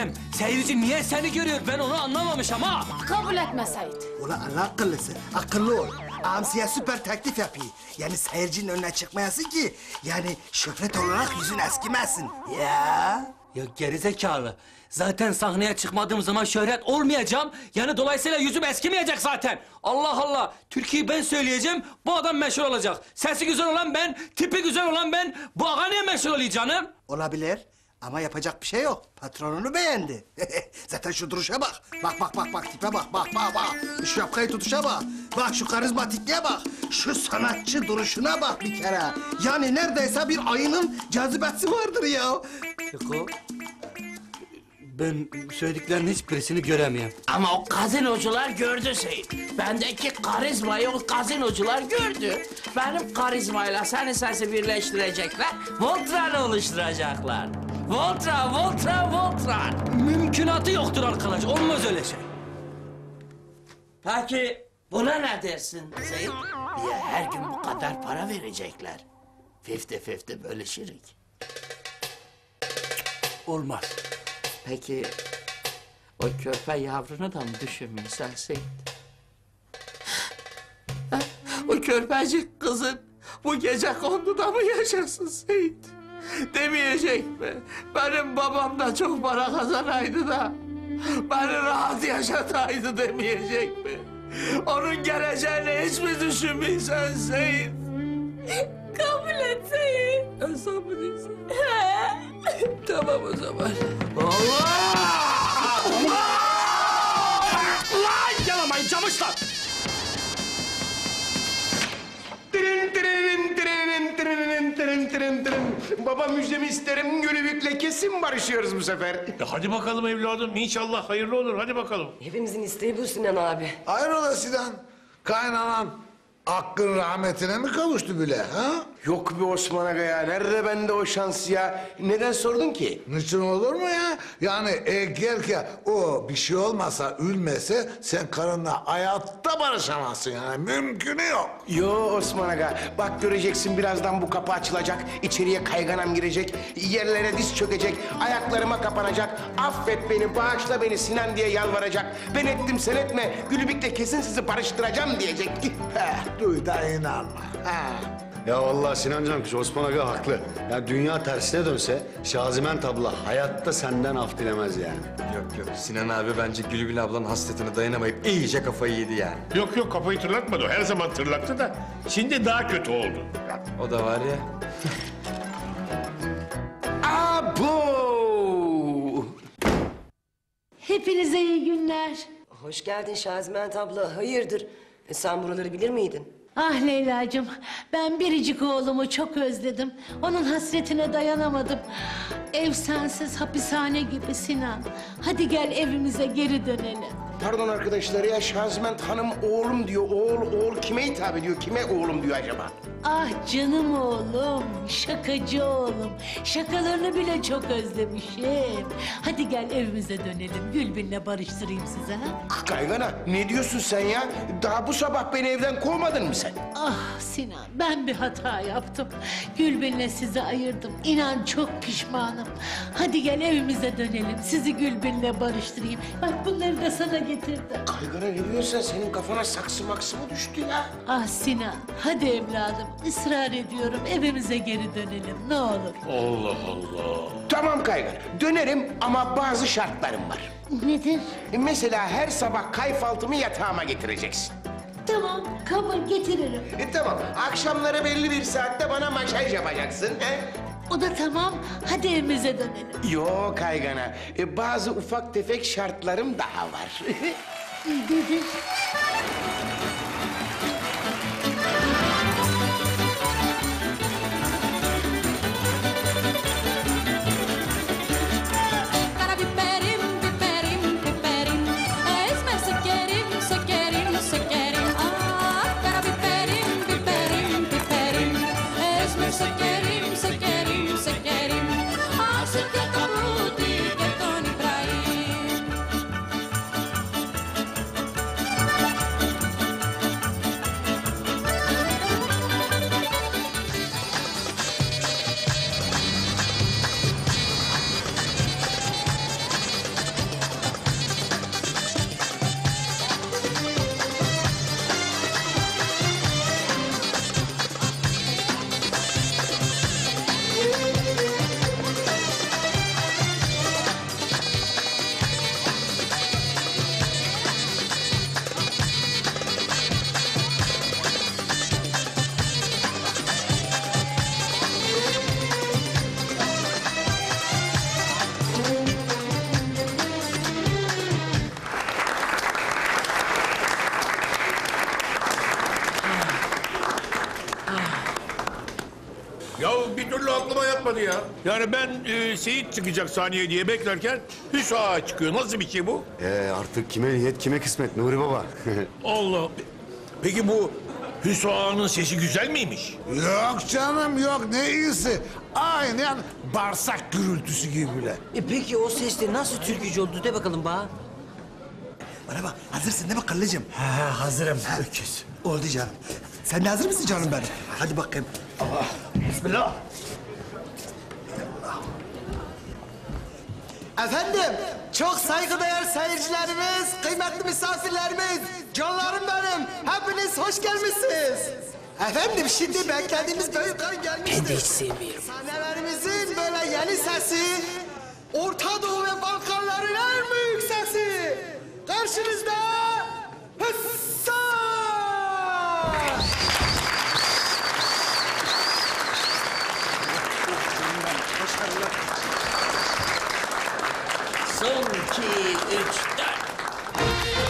Seyirci niye seni görüyor? Ben onu anlamamışım ha. Kabul etme Sait. Ulan Allah akıllısı, akıllı ol. Amsiye süper teklif yapıyor. Yani seyircinin önüne çıkmayasın ki... ...yani şöhret olarak yüzün eskimesin. Ya. Ya gerizekalı. Zaten sahneye çıkmadığım zaman şöhret olmayacağım. Yani dolayısıyla yüzüm eskimeyecek zaten. Allah Allah. Türkiye'yi ben söyleyeceğim. Bu adam meşhur olacak. Sesi güzel olan ben, tipi güzel olan ben. Bu ağa niye meşhur oluyor canım? Olabilir ama yapacak bir şey yok. Patronunu beğendi. Zaten şu duruşa bak. Bak tipe bak. Şu şapkayı tutuşa bak. Bak şu karizmatikliğe bak. Şu sanatçı duruşuna bak bir kere. Yani neredeyse bir ayının cazibesi vardır ya. Keko, ben söylediklerinin hiçbirisini göremiyorum. Ama o gazinocular gördü Seyit. Bendeki karizmayı o gazinocular gördü. Benim karizmayla senin sesi birleştirecekler. Voltran'ı oluşturacaklar. Voltran. Mümkünatı yoktur arkadaş. Olmaz öyle şey. Peki buna ne dersin Seyit? Ya her gün bu kadar para verecekler. 50-50 bölüşürük. Olmaz. Peki o köpek yavrunu da mı düşünmüşsen Seyit? Ha, o körpecik kızın bu gece konduda mı yaşasın Seyit? Demeyecek mi? Benim babam da çok para kazanaydı da beni rahat yaşataydı demeyecek mi? Onun geleceğini hiç mi düşünmüyorsun Seyit? Kabul et Seyit. Hesap mı diyorsun? Tamam o zaman. Lan yalamayın camışlar! Baba müjdemi isterim, Gülübük'le kesin barışıyoruz bu sefer. Hadi bakalım evladım. İnşallah hayırlı olur. Hadi bakalım. Hepimizin isteği bu Sinan abi. Hayrola Sinan? Kaynanan hakkın rahmetine mi kavuştu bile ha? Yok be Osman Aga ya. Nerede bende o şans ya? Neden sordun ki? Niçin olur mu ya? Yani eğer ki o bir şey olmasa, ölmese sen karınla hayatta barışamazsın yani. Mümkünü yok. Yo Osman Aga. Bak göreceksin birazdan bu kapı açılacak. İçeriye kayganam girecek. Yerlere diz çökecek. Ayaklarıma kapanacak. Affet beni, bağışla beni Sinan diye yalvaracak. Ben ettim sen etme. Gülübük'le kesin sizi barıştıracağım diyecek. Duy da inanma. Ya vallahi Sinancığım şu Osman Aga haklı. Ya dünya tersine dönse Şazimen abla hayatta senden af dilemez yani. Yok Sinan abi bence Gülbin ablanın hasretine dayanamayıp iyice kafayı yedi yani. Yok kafayı tırlatmadı. O her zaman tırlattı da şimdi daha kötü oldu. O da var ya. Abo! Hepinize iyi günler. Hoş geldin Şazimen abla. Hayırdır? Sen buraları bilir miydin? Ah Leyla'cığım, ben biricik oğlumu çok özledim. Onun hasretine dayanamadım. Ev sensiz hapishane gibi Sinan. Hadi gel evimize geri dönelim. Pardon arkadaşlar ya Şaziment Hanım oğlum diyor. Oğul kime hitap ediyor? Kime oğlum diyor acaba? Ah canım oğlum, şakacı oğlum. Şakalarını bile çok özlemişim. Hadi gel evimize dönelim. Gülbin'le barıştırayım size ha. Kaygana ne diyorsun sen ya? Daha bu sabah beni evden kovmadın mı sen? Ah Sinan, ben bir hata yaptım. Gülbin'le sizi ayırdım. İnan çok pişmanım. Hadi gel evimize dönelim. Sizi Gülbin'le barıştırayım. Bak bunları da sana getirdim. Kaygana ne diyorsun sen? Senin kafana saksı maksı mı düştü ya? Ah Sinan, hadi evladım. Israr ediyorum. Evimize geri dönelim. Ne olur. Allah Allah. Tamam Kaygana. Dönerim ama bazı şartlarım var. Nedir? Mesela her sabah kayfaltımı yatağıma getireceksin. Tamam, kabul getiririm. Tamam. Akşamları belli bir saatte bana masaj yapacaksın. He? O da tamam. Hadi evimize dönelim. Yok Kaygana. Bazı ufak tefek şartlarım daha var. Nedir? anlamadı ya. Yani ben Seyit çıkacak sahneye diye beklerken Hüsnü Ağa çıkıyor. Nasıl bir şey bu? Artık kime niyet kime kısmet Nuri Baba. Allah. Peki bu Hüsnü Ağa'nın sesi güzel miymiş? Yok canım yok, ne iyisi. Aynen bağırsak gürültüsü gibi bile. Peki o sesle nasıl türkücü oldu de bakalım bana. Bana bak, hazırsın değil mi Kıllıcığım? Hazırım öküz. Oldu canım. Sen de hazır mısın canım benim? Hadi bakayım. Bismillah. Efendim, çok saygıdeğer seyircilerimiz, kıymetli misafirlerimiz, canlarım benim, hepiniz hoş gelmişsiniz. Efendim, şimdi beklediğimiz büyük an gelmiştir. Ben de hiç sevmiyorum. Sahnelerimizin böyle yeni sesi, Orta Doğu ve Balkanların en büyük sesi. Karşınızda Hüssa! Son 2, 3, 4.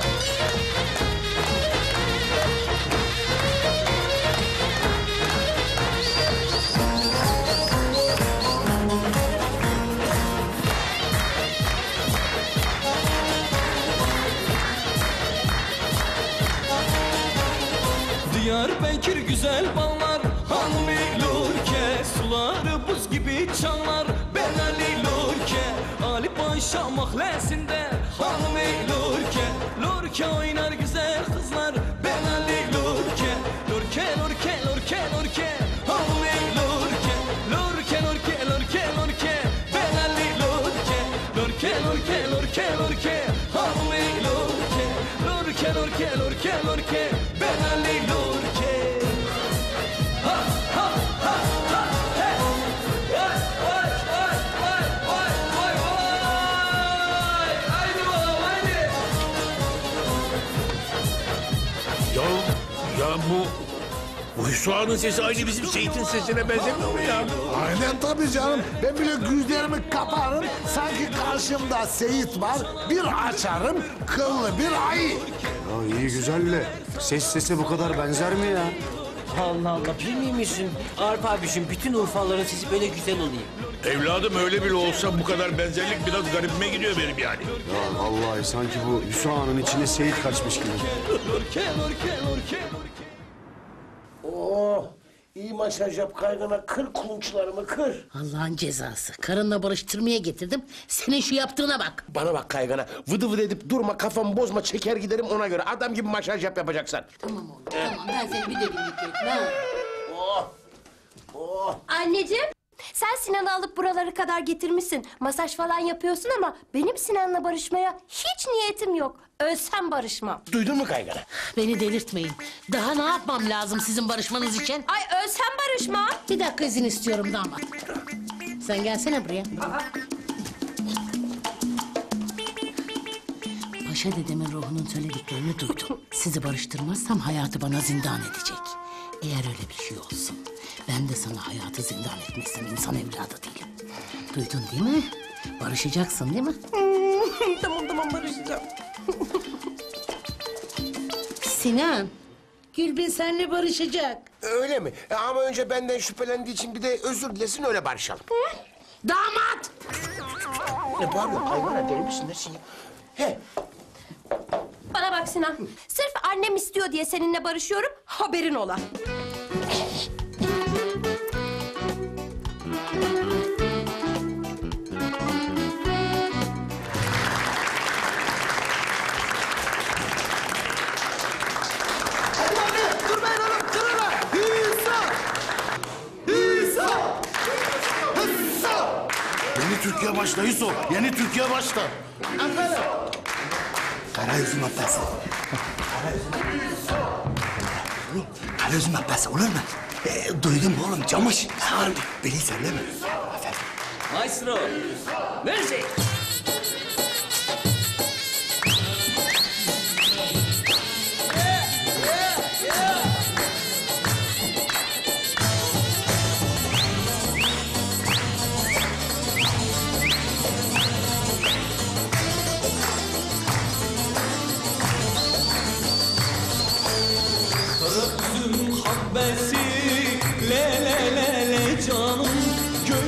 Diyarbakır güzel ballar Hanmi lurke Suları buz gibi çanlar Ben Ali lurke Ali Paşa mahallesinde Hanmi lurke Lurke oynar güzel kızlar Ben Ali lurke Lurke lurke lurke lurke Hanmi lurke Lurke lurke lurke lurke Ben Ali lurke Lurke lurke lurke lurke Hanmi lurke Lurke lurke lurke lurke Ben Ali lurke Ha ha ha ha hey Vay vay vay vay vay vay vay Haydi bakalım haydi Ya bu Hüsnü Ağa'nın sesi aynı bizim Seyit'in sesine benzemiyor mu ya? Aynen tabii canım. Ben bile gözlerimi kaparım, sanki karşımda Seyit var. Bir açarım, kıllı bir ayı. Ya iyi güzel de ses sese bu kadar benzer mi ya? Allah Allah, bilmiyor musun? Arif abiciğim, bütün Urfalıların sesi böyle güzel oluyor. Evladım öyle bile olsa bu kadar benzerlik biraz garibime gidiyor benim yani. Ya vallahi sanki bu Hüsnü Ağa'nın içine Seyit kaçmış gibi. Lurke lurke lurke Oh, iyi masaj yap kaygana, kır kulunçlarımı kır. Allah'ın cezası. Karınla barıştırmaya getirdim. Senin şu yaptığına bak. Bana bak kaygana, vıdı vıdı edip durma, kafamı bozma, çeker giderim ona göre. Adam gibi masaj yapacaksan. Tamam oğlum, tamam. Ben seni bir de dinleyeceğim. Anneciğim, sen Sinan'ı alıp buralara kadar getirmişsin. Masaj falan yapıyorsun ama benim Sinan'la barışmaya hiç niyetim yok. Ölsem barışmam. Duydun mu kaygana? Beni delirtmeyin. Daha ne yapmam lazım sizin barışmanız için? Ay ölsem barışmam. Bir dakika izin istiyorum damat. Sen gelsene buraya. Paşa dedemin ruhunun söylediklerini duydum. Sizi barıştırmazsam hayatı bana zindan edecek. Eğer öyle bir şey olsun, ben de sana hayatı zindan etmezsem insan evladı değilim. Duydun değil mi? Barışacaksın değil mi? Tamam barışacağım. Sinan, Gülbin seninle barışacak. Öyle mi? Ama önce benden şüphelendiği için bir de özür dilesin, öyle barışalım. Damat! Ne bağırıyorsun kaygana, deli misin nesin ya? He. Bana bak Sinan, sırf annem istiyor diye seninle barışıyorum, haberin ola. Durmayın oğlum, kırılma! Hüssa! Hüssa! Hüssa! Yeni Türkiye başla Yusuf. Yeni Türkiye başla. Aferin! Karayüzüm ablası. Karayüzüm ablası olur mu? Duydum oğlum, camış. Harbi. Bilirsen değil mi? Aferin. Maestro. Music. Kara üzüm habbesi le le le le canım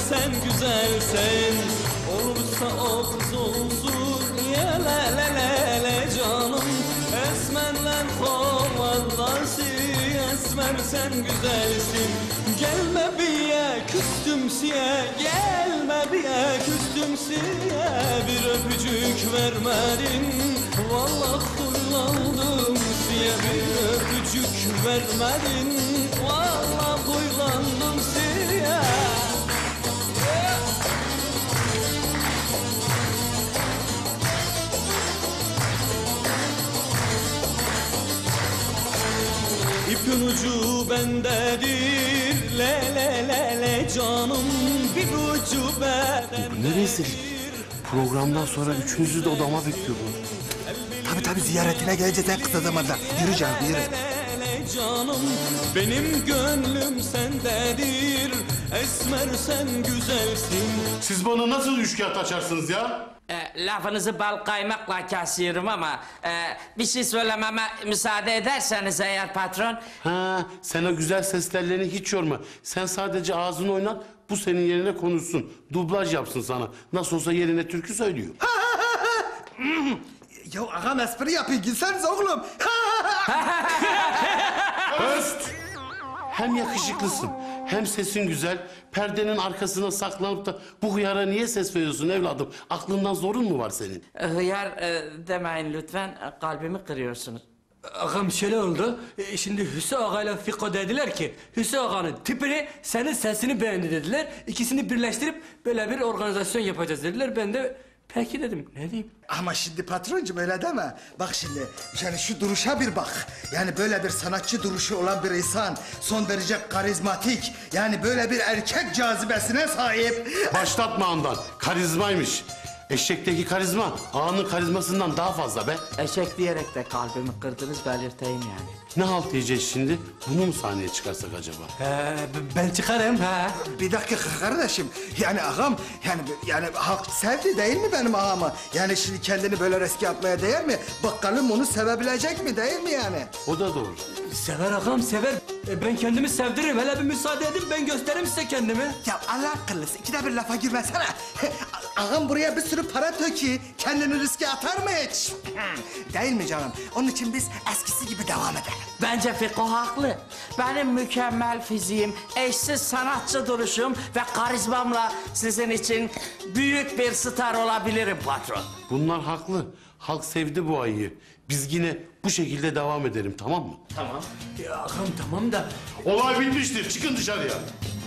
sen güzelsen. Olursa o kız olsun ya le le le le canım. Esmerler kovardaşı, esmer sen güzelsin. Gelme biye küstüm siye, gelme biye küstüm siye. Bir öpücük vermedin, vallahi huylandım siye. Bir öpücük vermedin, vallahi huylandım siye. İpin ucu bendedir, le le le le canım. Bir ucu bendedir. Ne rezil. Programdan sonra üçünüzü de odama bekliyorum. Tabii ziyaretine geleceğiz en kısa zamanda. Yürü canım yürü. Canım benim gönlüm sendedir. Esmer sen güzelsin. Siz bana nasıl üçkağıt açarsınız ya? Lafınızı bal kaymakla kesiyorum ama bir şey söylememe müsaade ederseniz eğer patron. Ha, sen o güzel ses tellerini hiç yorma. Sen sadece ağzını oynat, bu senin yerine konuşsun. Dublaj yapsın sana. Nasıl olsa yerine türkü söylüyor. Ya ağam espri yapıyor. Gülsenize oğlum. Öst! Hem yakışıklısın, hem sesin güzel. Perdenin arkasına saklanıp da bu hıyara niye ses veriyorsun evladım? Aklından zorun mu var senin? Hıyar demeyin lütfen, kalbimi kırıyorsunuz. Ağam şöyle oldu. Şimdi Hüsnü Ağa'yla Fiko dediler ki Hüsnü Ağa'nın tipini, senin sesini beğendi dediler. İkisini birleştirip böyle bir organizasyon yapacağız dediler. Ben de peki dedim. Ne diyeyim? Ama şimdi patroncum öyle deme. Bak şimdi yani şu duruşa bir bak. Yani böyle bir sanatçı duruşu olan bir insan. Son derece karizmatik. Yani böyle bir erkek cazibesine sahip. Başlatma andan. Karizmaymış. Eşekteki karizma, ağanın karizmasından daha fazla be. Eşek diyerek de kalbimi kırdınız belirteyim yani. Ne halt diyeceğiz şimdi? Bunu mu sahneye çıkarsak acaba? Ben çıkarım ha. Bir dakika kardeşim. Yani ağam yani halk sevdi değil mi benim ağamı? Yani şimdi kendini böyle riske atmaya değer mi? Bakalım onu sevebilecek mi değil mi yani? O da doğru. Sever ağam sever. Ben kendimi sevdiririm. Hele bir müsaade edin ben gösteririm size kendimi. Ya Allah akıllısı ikide bir lafa girmesene. Ağam buraya bir sürü para tökü. Kendini riske atar mı hiç? Değil mi canım? Onun için biz eskisi gibi devam edelim. Bence Fiko haklı. Benim mükemmel fiziğim, eşsiz sanatçı duruşum ve karizmamla sizin için büyük bir star olabilirim patron. Bunlar haklı. Halk sevdi bu ayıyı. Biz yine bu şekilde devam edelim, tamam mı? Tamam. Ya ağam tamam da. Olay bitmiştir. Çıkın dışarıya.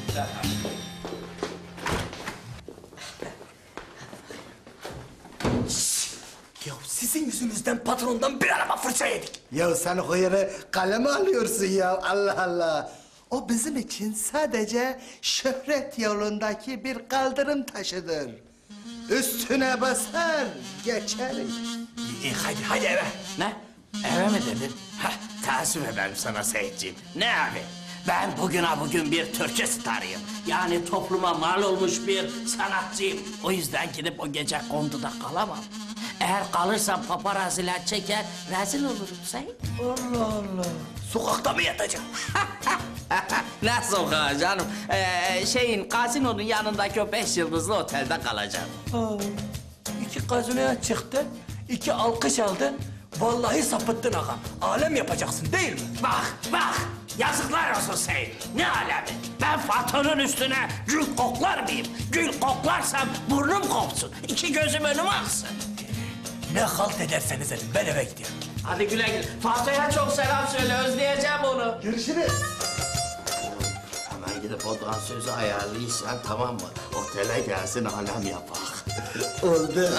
Ya sizin yüzünüzden patrondan bir araba fırça yedik. Ya sen o yere kaleme alıyorsun ya Allah Allah. O bizim için sadece şöhret yolundaki bir kaldırım taşıdır. Üstüne basar geçeriz. Hadi eve. Ne? Eve mi dedin? Heh, teessüf ederim sana Seyitciğim. Ne abi? Ben bugün bir Türkçe starıyım. Yani topluma mal olmuş bir sanatçıyım. O yüzden gidip o gece konduda kalamam. Eğer kalırsam paparaziler çeker, rezil olurum Seyit. Allah Allah. Sokakta mı yatacağım? Ne sokağı canım? Kasinonun yanındaki o 5 yıldızlı otelde kalacağım. İki gazinoya çıktın, 2 alkış aldın. Vallahi sapıttın ağam. Alem yapacaksın değil mi? Bak! Yazıklar olsun Seyit. Ne alemi? Ben Fato'nun üstüne gül koklar mıyım? Gül koklarsam burnum kopsun. 2 gözüm önüme aksın. Ne halt ederseniz edin, ben eve gidiyorum. Hadi güle güle. Fato'ya çok selam söyle, özleyeceğim onu. Görüşürüz. Hemen gidip o dansözü ayarlayırsan tamam mı? Otele gelsin alem yapak. Oldu.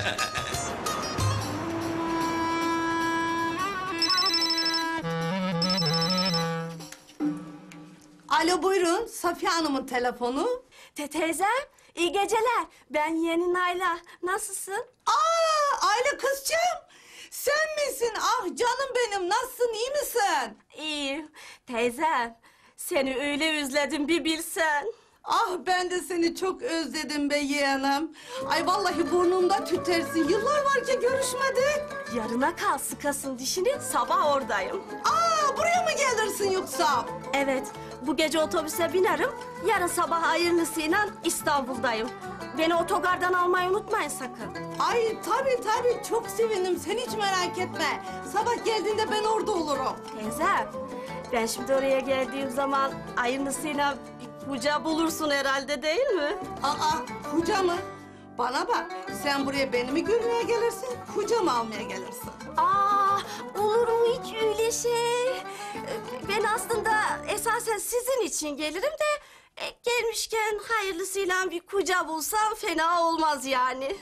Alo buyurun Safiye Hanım'ın telefonu. Teyzem, iyi geceler. Ben Yeni Nayla. Nasılsın? Ayla kızcığım. Sen misin? Ah canım benim. Nasılsın? İyi misin? İyi. Teyzem, seni öyle özledim bir bilsen. Ah ben de seni çok özledim be yeğenim. Ay vallahi burnumda tütersin. Yıllar var ki görüşmedik. Yarına kal sıkasın dişini, sabah oradayım. Buraya mı gelirsin yoksa? Evet, Bu gece otobüse binerim. Yarın sabah hayırlısıyla İstanbul'dayım. Beni otogardan almayı unutmayın sakın. Ay tabii çok sevindim. Sen hiç merak etme. Sabah geldiğinde ben orada olurum. Teyze, ben şimdi oraya geldiğim zaman hayırlısıyla bir koca bulursun herhalde değil mi? Aa koca mı? Bana bak, sen buraya beni mi görmeye gelirsin, kocamı almaya gelirsin? Aa, olur mu hiç öyle şey? Ben aslında esasen sizin için gelirim de... gelmişken hayırlısıyla bir koca bulsam fena olmaz yani.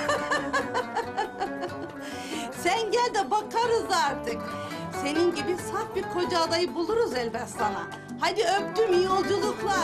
Sen gel de bakarız artık. Senin gibi saf bir koca adayı buluruz elbet sana. Hadi öptüm, iyi yolculuklar.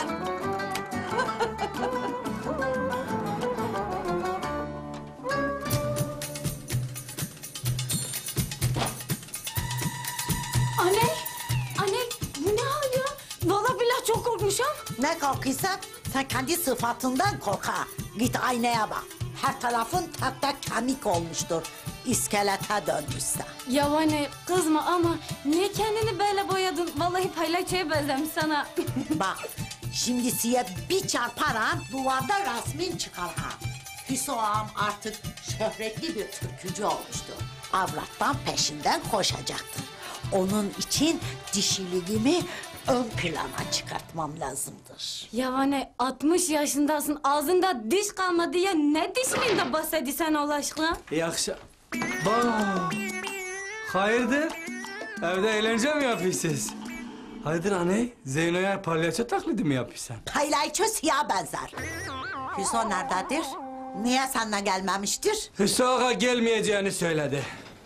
Anne, bu ne hal ya? Vallahi billahi çok korkmuşum. Ne korkuyorsan sen kendi sıfatından kork ha. Git aynaya bak. Her tarafın tahta kemik olmuştur. İskelete dönmüşse. Ya anne kızma ama niye kendini böyle boyadın? Vallahi paylaşıya benzemiş sana. Bak şimdi size bir çarparan duvarda resmin çıkar ha. Hüso ağam artık şöhretli bir türkücü olmuştur. Avrattan peşinden koşacaktır. Onun için dişiliğimi ön plana çıkartmam lazımdır. Ya anne 60 yaşındasın ağzında diş kalmadı ya ne dişliğinde bahsediyorsun Allah aşkına? İyi akşam. Bana. Hayırdır? Evde eğlence mi yapıyorsunuz? Hayırdır anne? Zeyno'ya palyaço taklidi mi yapıyorsun? Paylayço siyah benzer. Hüso nerededir? Niye seninle gelmemiştir? Hüso ağa gelmeyeceğini söyledi.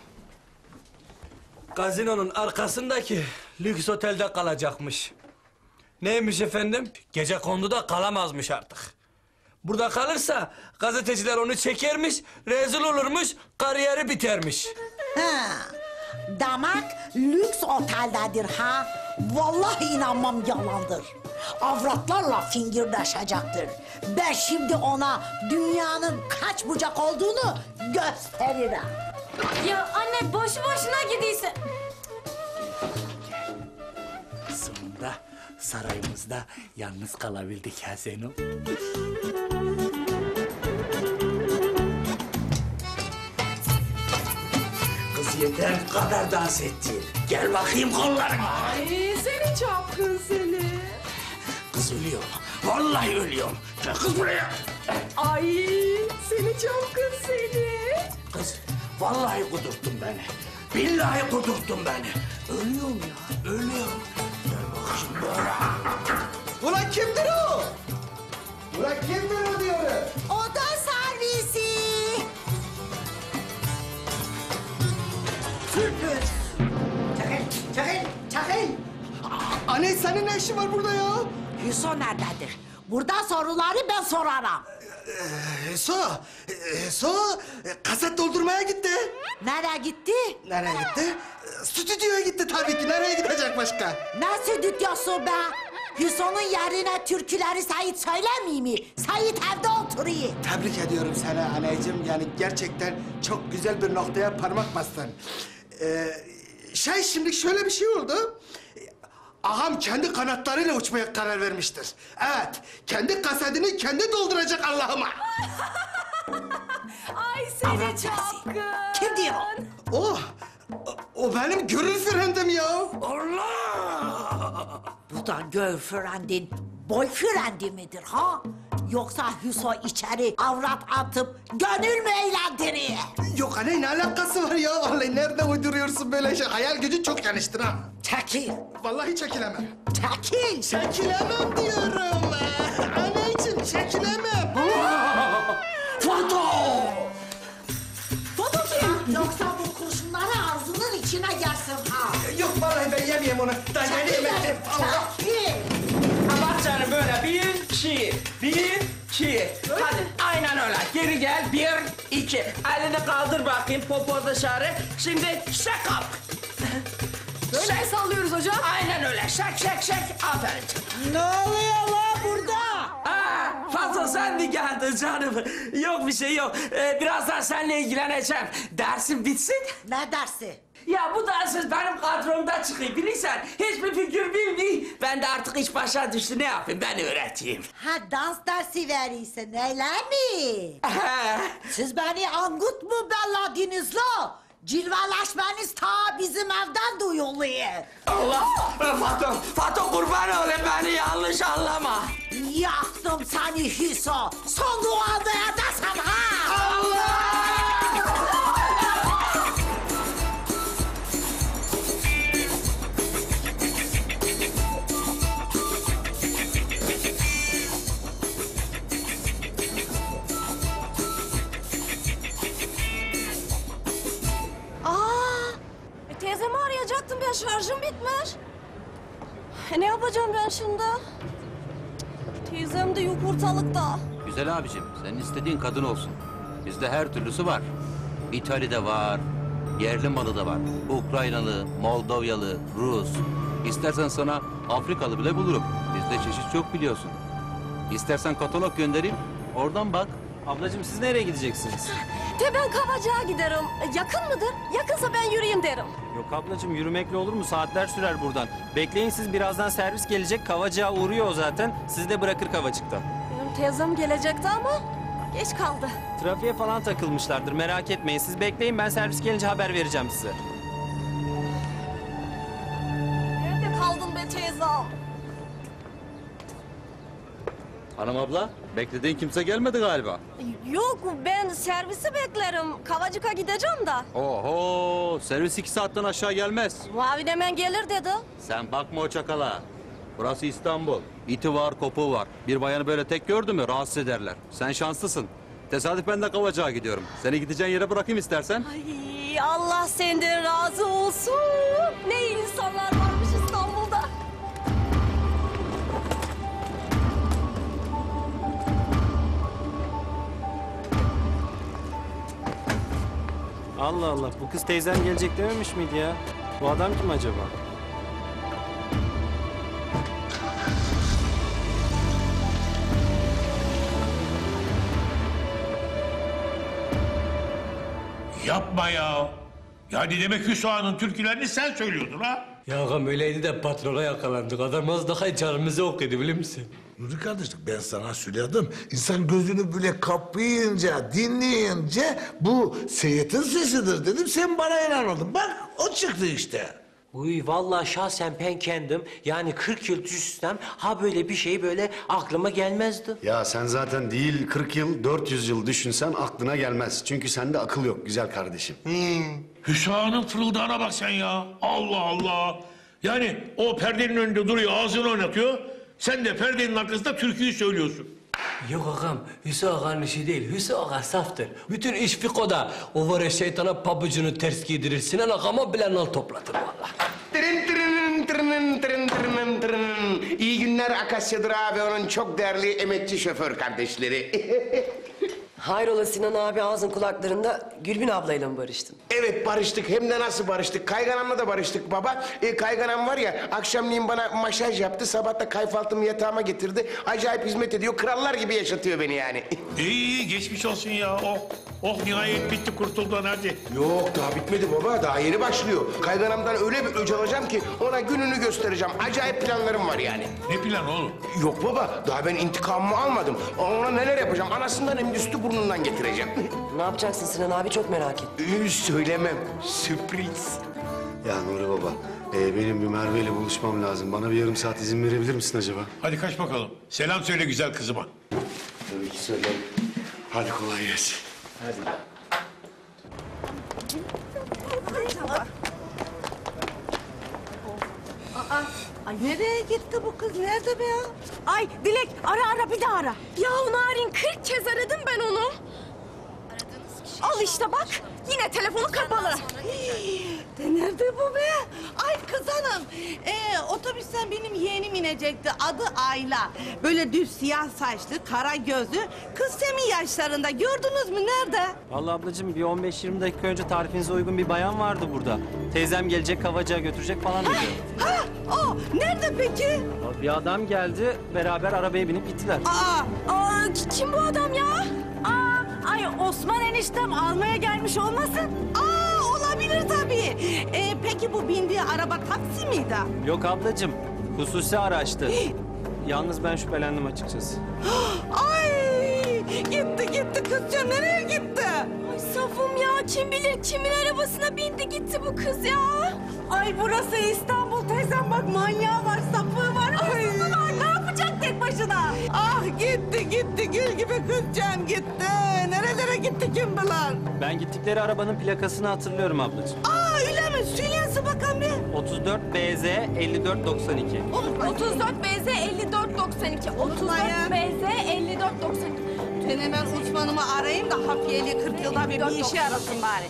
Gazinonun arkasındaki lüks otelde kalacakmış. Neymiş efendim? Gecekonduda kalamazmış artık. Burada kalırsa gazeteciler onu çekermiş, rezil olurmuş, kariyeri bitermiş. Ha, demek lüks oteldedir ha? Vallahi inanmam yalandır. Avratlarla fingirdeşecektir. Ben şimdi ona dünyanın kaç bucak olduğunu gösteririm. Ya anne boşu boşuna gidiyorsun. Sonunda sarayımızda yalnız kalabildik ha Zeyno. Kız yeter kadar dans ettin. Gel bakayım kollarıma. Ay seni çapkın seni. Kız ölüyorum. Vallahi ölüyorum. Gel kız buraya. Ay seni çapkın seni. Kız vallahi kudurttun beni. Billahi kudurttun beni. Ölüyorum ya, ölüyorum. Gel bakayım böyle. Ulan kimdir o? Ulan kimdir o diyorum? Oda servisi. Sürpriz. Çakıl. Anne senin ne işin var burada ya? Hüso nerededir? Burada soruları ben sorarım. Hüso kaset doldurmaya gitti. Nereye gitti? Nereye gitti? Stüdyoya gitti tabii ki. Nereye gidecek başka? Ne stüdyosu be? Hüso'nun yerine türküleri Sait söylemeyeyim mi? Sait evde oturuyor. Tebrik ediyorum seni anneciğim. Yani gerçekten çok güzel bir noktaya parmak bastın. Şimdi şöyle bir şey oldu. Ağam kendi kanatlarıyla uçmaya karar vermiştir. Evet, kendi kasetini kendi dolduracak Allah'ıma. Ay seni çapkın. Kim diyor? O benim gönül frendim ya. Allah! Bu da girlfriend'in boyfriend'i midir ha? Yoksa Hüso içeri avrat atıp gönül mü eğlendiriyor? Yok anne ne alakası var ya? Vallahi nerede uyduruyorsun böyle şey? Hayal gücün çok geniştir ha. Çekil. Vallahi çekilemem. Çekil. Çekilemem diyorum. Anneciğim çekilemem. Foto! Foto kim? Yoksa bu kurşunları ağzının içine yersin ha. Yok vallahi ben yemeyeyim onu. Ben yemeyeyim. Çekil. Bak canım böyle bir, iki. Hadi aynen öyle. Geri gel, 1, 2. Elini kaldır bakayım, popo dışarı. Şimdi şak up. Böyle mi sallıyoruz hocam? Aynen öyle. Şak. Aferin. Ne oluyor lan burada? Fazla sen mi geldin canım? Yok bir şey yok. Birazdan seninle ilgileneceğim. Dersin bitsin. Ne dersi? Ya bu danssız benim kadromda çıkıyor bilirsen. Hiçbir fikir bilmiyor. Ben de artık iş başa düştü ne yapayım ben öğreteyim. Ha dans dersi verirsen öyle mi? Siz beni angut mu belladınız la? Cilveleşmeniz ta bizim evden duyuluyor. Allah! Fato kurban olayım beni yanlış anlama. Yaktım seni Hüso. Son duada edesem ha! Allah! Teyzemi arayacaktım ben, şarjım bitmiş. Ne yapacağım ben şimdi? Teyzem de yok ortalıkta. Güzel abicim, senin istediğin kadın olsun. Bizde her türlüsü var. İtalya'da var, yerli malı da var. Ukraynalı, Moldovyalı, Rus. İstersen sana Afrikalı bile bulurum. Bizde çeşit çok biliyorsun. İstersen katalog göndereyim, oradan bak. Ablacığım siz nereye gideceksiniz? Ben Kavacık'a giderim. Yakın mıdır? Yakınsa ben yürüyeyim derim. Yok ablacığım yürümekle olur mu? Saatler sürer buradan. Bekleyin siz birazdan servis gelecek. Kavacık'a uğruyor o zaten. Sizi de bırakır Kavacık'ta. Benim teyzem gelecekti ama geç kaldı. Trafiğe falan takılmışlardır merak etmeyin. Siz bekleyin ben servis gelince haber vereceğim size. Nerede kaldın be teyzem? Hanım abla, beklediğin kimse gelmedi galiba. Yok ben servisi beklerim. Kavacık'a gideceğim da. Oho, servis 2 saatten aşağı gelmez. Muavin hemen gelir dedi. Sen bakma o çakala. Burası İstanbul. İti var, kopuğu var. Bir bayanı böyle tek gördü mü rahatsız ederler. Sen şanslısın. Tesadüf ben de Kavacık'a gidiyorum. Seni gideceğin yere bırakayım istersen. Ay Allah senden razı olsun. Ne iyi insanlar varmış İstanbul'da. Allah Allah bu kız teyzem gelecek dememiş miydi ya? Bu adam kim acaba? Yapma ya. Yani demek Hüsnü Ağa'nın türkülerini sen söylüyordun ha? Ya ağam öyleydi de patrona yakalandık. Adam az daha canımızı okudu biliyor musun? Nuri kardeşim ben sana söyledim. İnsan gözünü böyle kapayınca, dinleyince bu Seyit'in sesidir dedim. Sen bana inanmadın. Bak o çıktı işte. Uy vallahi şahsen ben kendim yani 40 yıl üstten ha böyle bir şey böyle aklıma gelmezdi. Ya sen zaten değil 40 yıl, 400 yıl düşünsen aklına gelmez. Çünkü sende akıl yok güzel kardeşim. Hüsnü Ağa'nın fırıldağına bak sen ya. Allah Allah. Yani o perdenin önünde duruyor, ağzını oynatıyor. Sen de perdenin arkasında türküyü söylüyorsun. Yok ağam, Hüsnü Ağa'nın işi değil. Hüsnü Ağa saftır. Bütün iş fikoda. O var ya şeytana pabucunu ters giydirir. Sinan ağama bile nal toplatır vallahi. Tırın tırın tırın tırın tırın tırın. İyi günler Akasya Durağı ve onun çok değerli emekçi şoför kardeşleri. Hayrola Sinan abi ağzın kulaklarında Gülbin ablayla mı barıştın? Evet barıştık hem de nasıl barıştık. Kayganamla da barıştık baba. Kayganam var ya akşamleyin bana masaj yaptı. Sabah da kayfaltımı yatağıma getirdi. Acayip hizmet ediyor. Krallar gibi yaşatıyor beni yani. İyi geçmiş olsun ya. Oh nihayet bitti kurtuldun hadi. Yok daha bitmedi baba. Daha yeni başlıyor. Kayganamdan öyle bir öc alacağım ki ona gününü göstereceğim. Acayip planlarım var yani. Ne plan oğlum? Yok baba daha ben intikamımı almadım. Ona neler yapacağım? Anasından hem de üstü burnundan getireceğim. Ne yapacaksın Sinan abi çok merak ettim. Söylemem. Sürpriz. Ya Nuri baba, benim bir Merve ile buluşmam lazım. Bana bir yarım saat izin verebilir misin acaba? Hadi kaç bakalım. Selam söyle güzel kızıma. Tabii ki söylerim. Hadi kolay gelsin. Hadi. Ay nereye gitti bu kız? Nerede be ya? Ay Dilek ara bir daha ara. Ya Narin 40 kez aradım ben onu. Al işte bak yine telefonu kapalı. De nerede bu be? Ay kız hanım. Otobüsten benim yeğenim inecekti. Adı Ayla. Böyle düz siyah saçlı, kara gözlü. Kız Semih yaşlarında. Gördünüz mü? Nerede? Vallahi ablacığım bir 15-20 dakika önce tarifinize uygun bir bayan vardı burada. Teyzem gelecek Kavacık'a götürecek falan dedi. Ha o. Nerede peki? Bir adam geldi beraber arabaya binip gittiler. Kim bu adam ya? Ay Osman eniştem almaya gelmiş olmasın? Olabilir. olabilir tabii. Peki bu bindiği araba taksi miydi? Yok ablacığım, hususi araçtı. Yalnız ben şüphelendim açıkçası. Ay gitti kızcağım, nereye gitti? Ay Safım ya, kim bilir kimin arabasına bindi gitti bu kız ya. Ay burası İstanbul teyzem, bak manyağı var, sapığı var, hırsızı var. Ne yapacak tek başına? Ah gitti gül gibi kızcağım gitti. Nerelere gitti kim bilir? Ben gittikleri arabanın plakasını hatırlıyorum ablacığım. Aa öyle mi? Söyleyensin bakalım bir. 34 BZ 5492. 34 BZ 5492. 34 BZ 5492. Ben hemen uzmanımı arayayım da hafiyeli 40 yılda bir işe yarasın bari.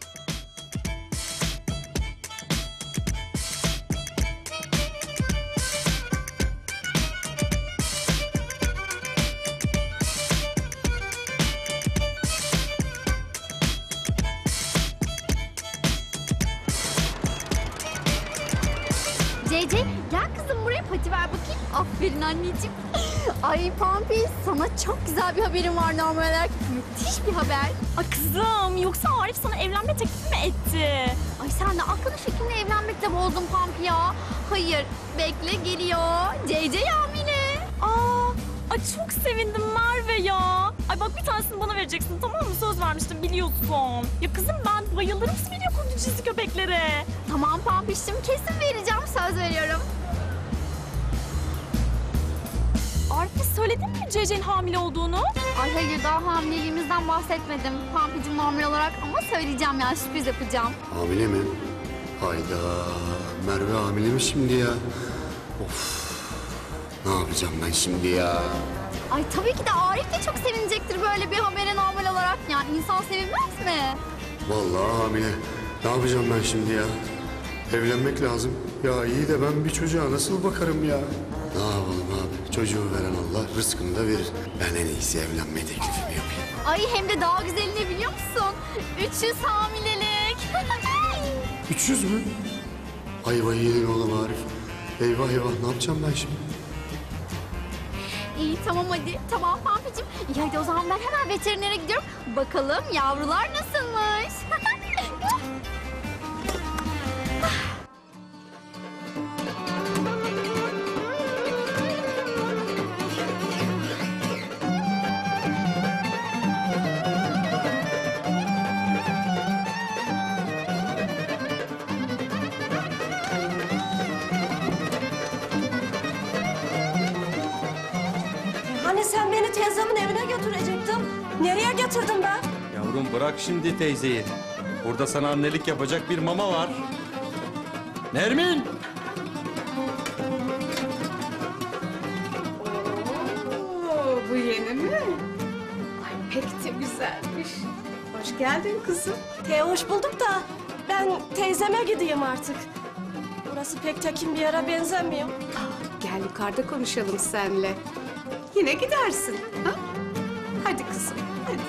CC gel kızım buraya pati ver bakayım. Aferin anneciğim. Ay Pampi sana çok güzel bir haberim var normal olarak. Müthiş bir haber. Ay kızım yoksa Arif sana evlenme teklifi mi etti? Ay sen de aklını fikrini evlenmekle bozdun Pampi ya. Hayır bekle geliyor. CC hamile. Ay çok sevindim Merve ya. Ay bak bir tanesini bana vereceksin tamam mı? Söz vermiştim biliyorsun. Ya kızım ben bayılırım video kurdu çizgi köpeklere. Tamam Pampiş'cim kesin vereceğim söz veriyorum. Arif'e söyledin mi CC'nin hamile olduğunu? Ay hayır daha hamileliğimizden bahsetmedim. Pampicim normal olarak ama söyleyeceğim yani sürpriz yapacağım. Hamile mi? Hayda. Merve hamile mi şimdi ya? Of. Ne yapacağım ben şimdi ya? Ay tabii ki de Arif de çok sevinecektir böyle bir habere normal olarak. Yani insan sevinmez mi? Vallahi hamile. Ne yapacağım ben şimdi ya? Evlenmek lazım. Ya iyi de ben bir çocuğa nasıl bakarım ya? Ne yapalım abi? Çocuğu veren Allah rızkını da verir. Ben en iyisi evlenme teklifimi yapayım. Ay hem de daha güzelini biliyor musun? 300 hamilelik. 300 mü? Ayvayı yedin oğlum Arif. Eyvah eyvah ne yapacağım ben şimdi? İyi tamam hadi. Tamam Pampicim. İyi hadi o zaman ben hemen veterinere gidiyorum. Bakalım yavrular nasılmış? Hani sen beni teyzemin evine götürecektin? Nereye getirdin ben? Yavrum bırak şimdi teyzeyi. Burada sana annelik yapacak bir mama var. Nermin! Oo, bu yeni mi? Ay pek de güzelmiş. Hoş geldin kızım. Hoş bulduk da ben teyzeme gideyim artık. Burası pek tekin bir yere benzemiyor. Gel yukarıda konuşalım seninle. Yine gidersin. Ha? Hadi kızım, hadi.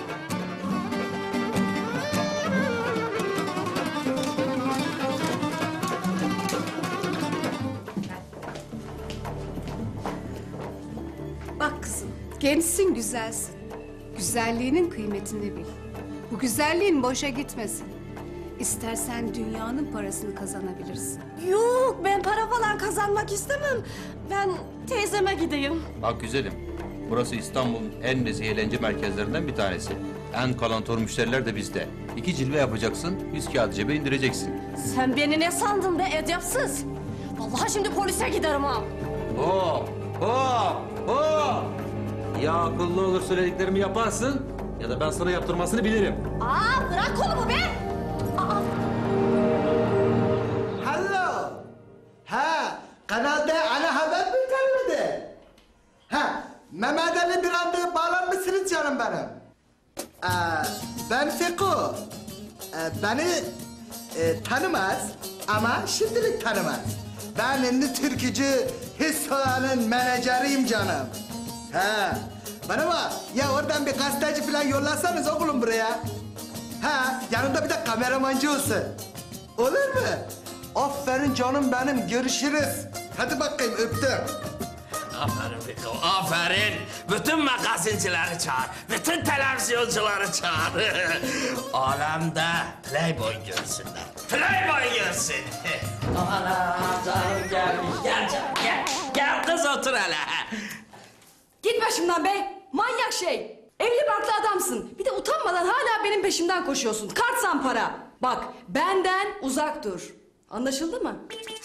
Bak kızım, gençsin, güzelsin. Güzelliğinin kıymetini bil. Bu güzelliğin boşa gitmesin. İstersen dünyanın parasını kazanabilirsin. Yok ben para falan kazanmak istemem. Ben teyzeme gideyim. Bak güzelim. Burası İstanbul'un en nezih eğlence merkezlerinden bir tanesi. En kalantor müşteriler de bizde. 2 cilve yapacaksın, 100 kağıt cebe indireceksin. Sen beni ne sandın be edepsiz? Vallahi şimdi polise giderim ha. Hop, hop, hop! Ya akıllı olur söylediklerimi yaparsın ya da ben sana yaptırmasını bilirim. Aa bırak kolumu be. Aa. Hello. Ha, kanalda ana haber bülteniydi. Ha, Mehmet Ali Birand'ı bağlar mısınız canım benim? Ben Fiko. Beni tanımaz ama şimdilik tanımaz. Ben ünlü türkücü Hüsnü'nün menajeriyim canım. Ha, bana bak ya oradan bir gazeteci falan yollasanız oğlum buraya. Ha, yanında bir de kameramancı olsun. Olur mu? Aferin canım benim, görüşürüz. Hadi bakayım, öptüm. Aferin Fiko, aferin. Bütün magazincileri çağır, bütün televizyoncuları çağır. Alemde Playboy görsünler, Playboy görsün. Ana canım gelmiş, gel canım gel. Gel kız otur hele. Git başımdan be! Manyak şey! Evli barklı adamsın. Bir de utanmadan hala benim peşimden koşuyorsun. Kart zampara. Bak, benden uzak dur. Anlaşıldı mı?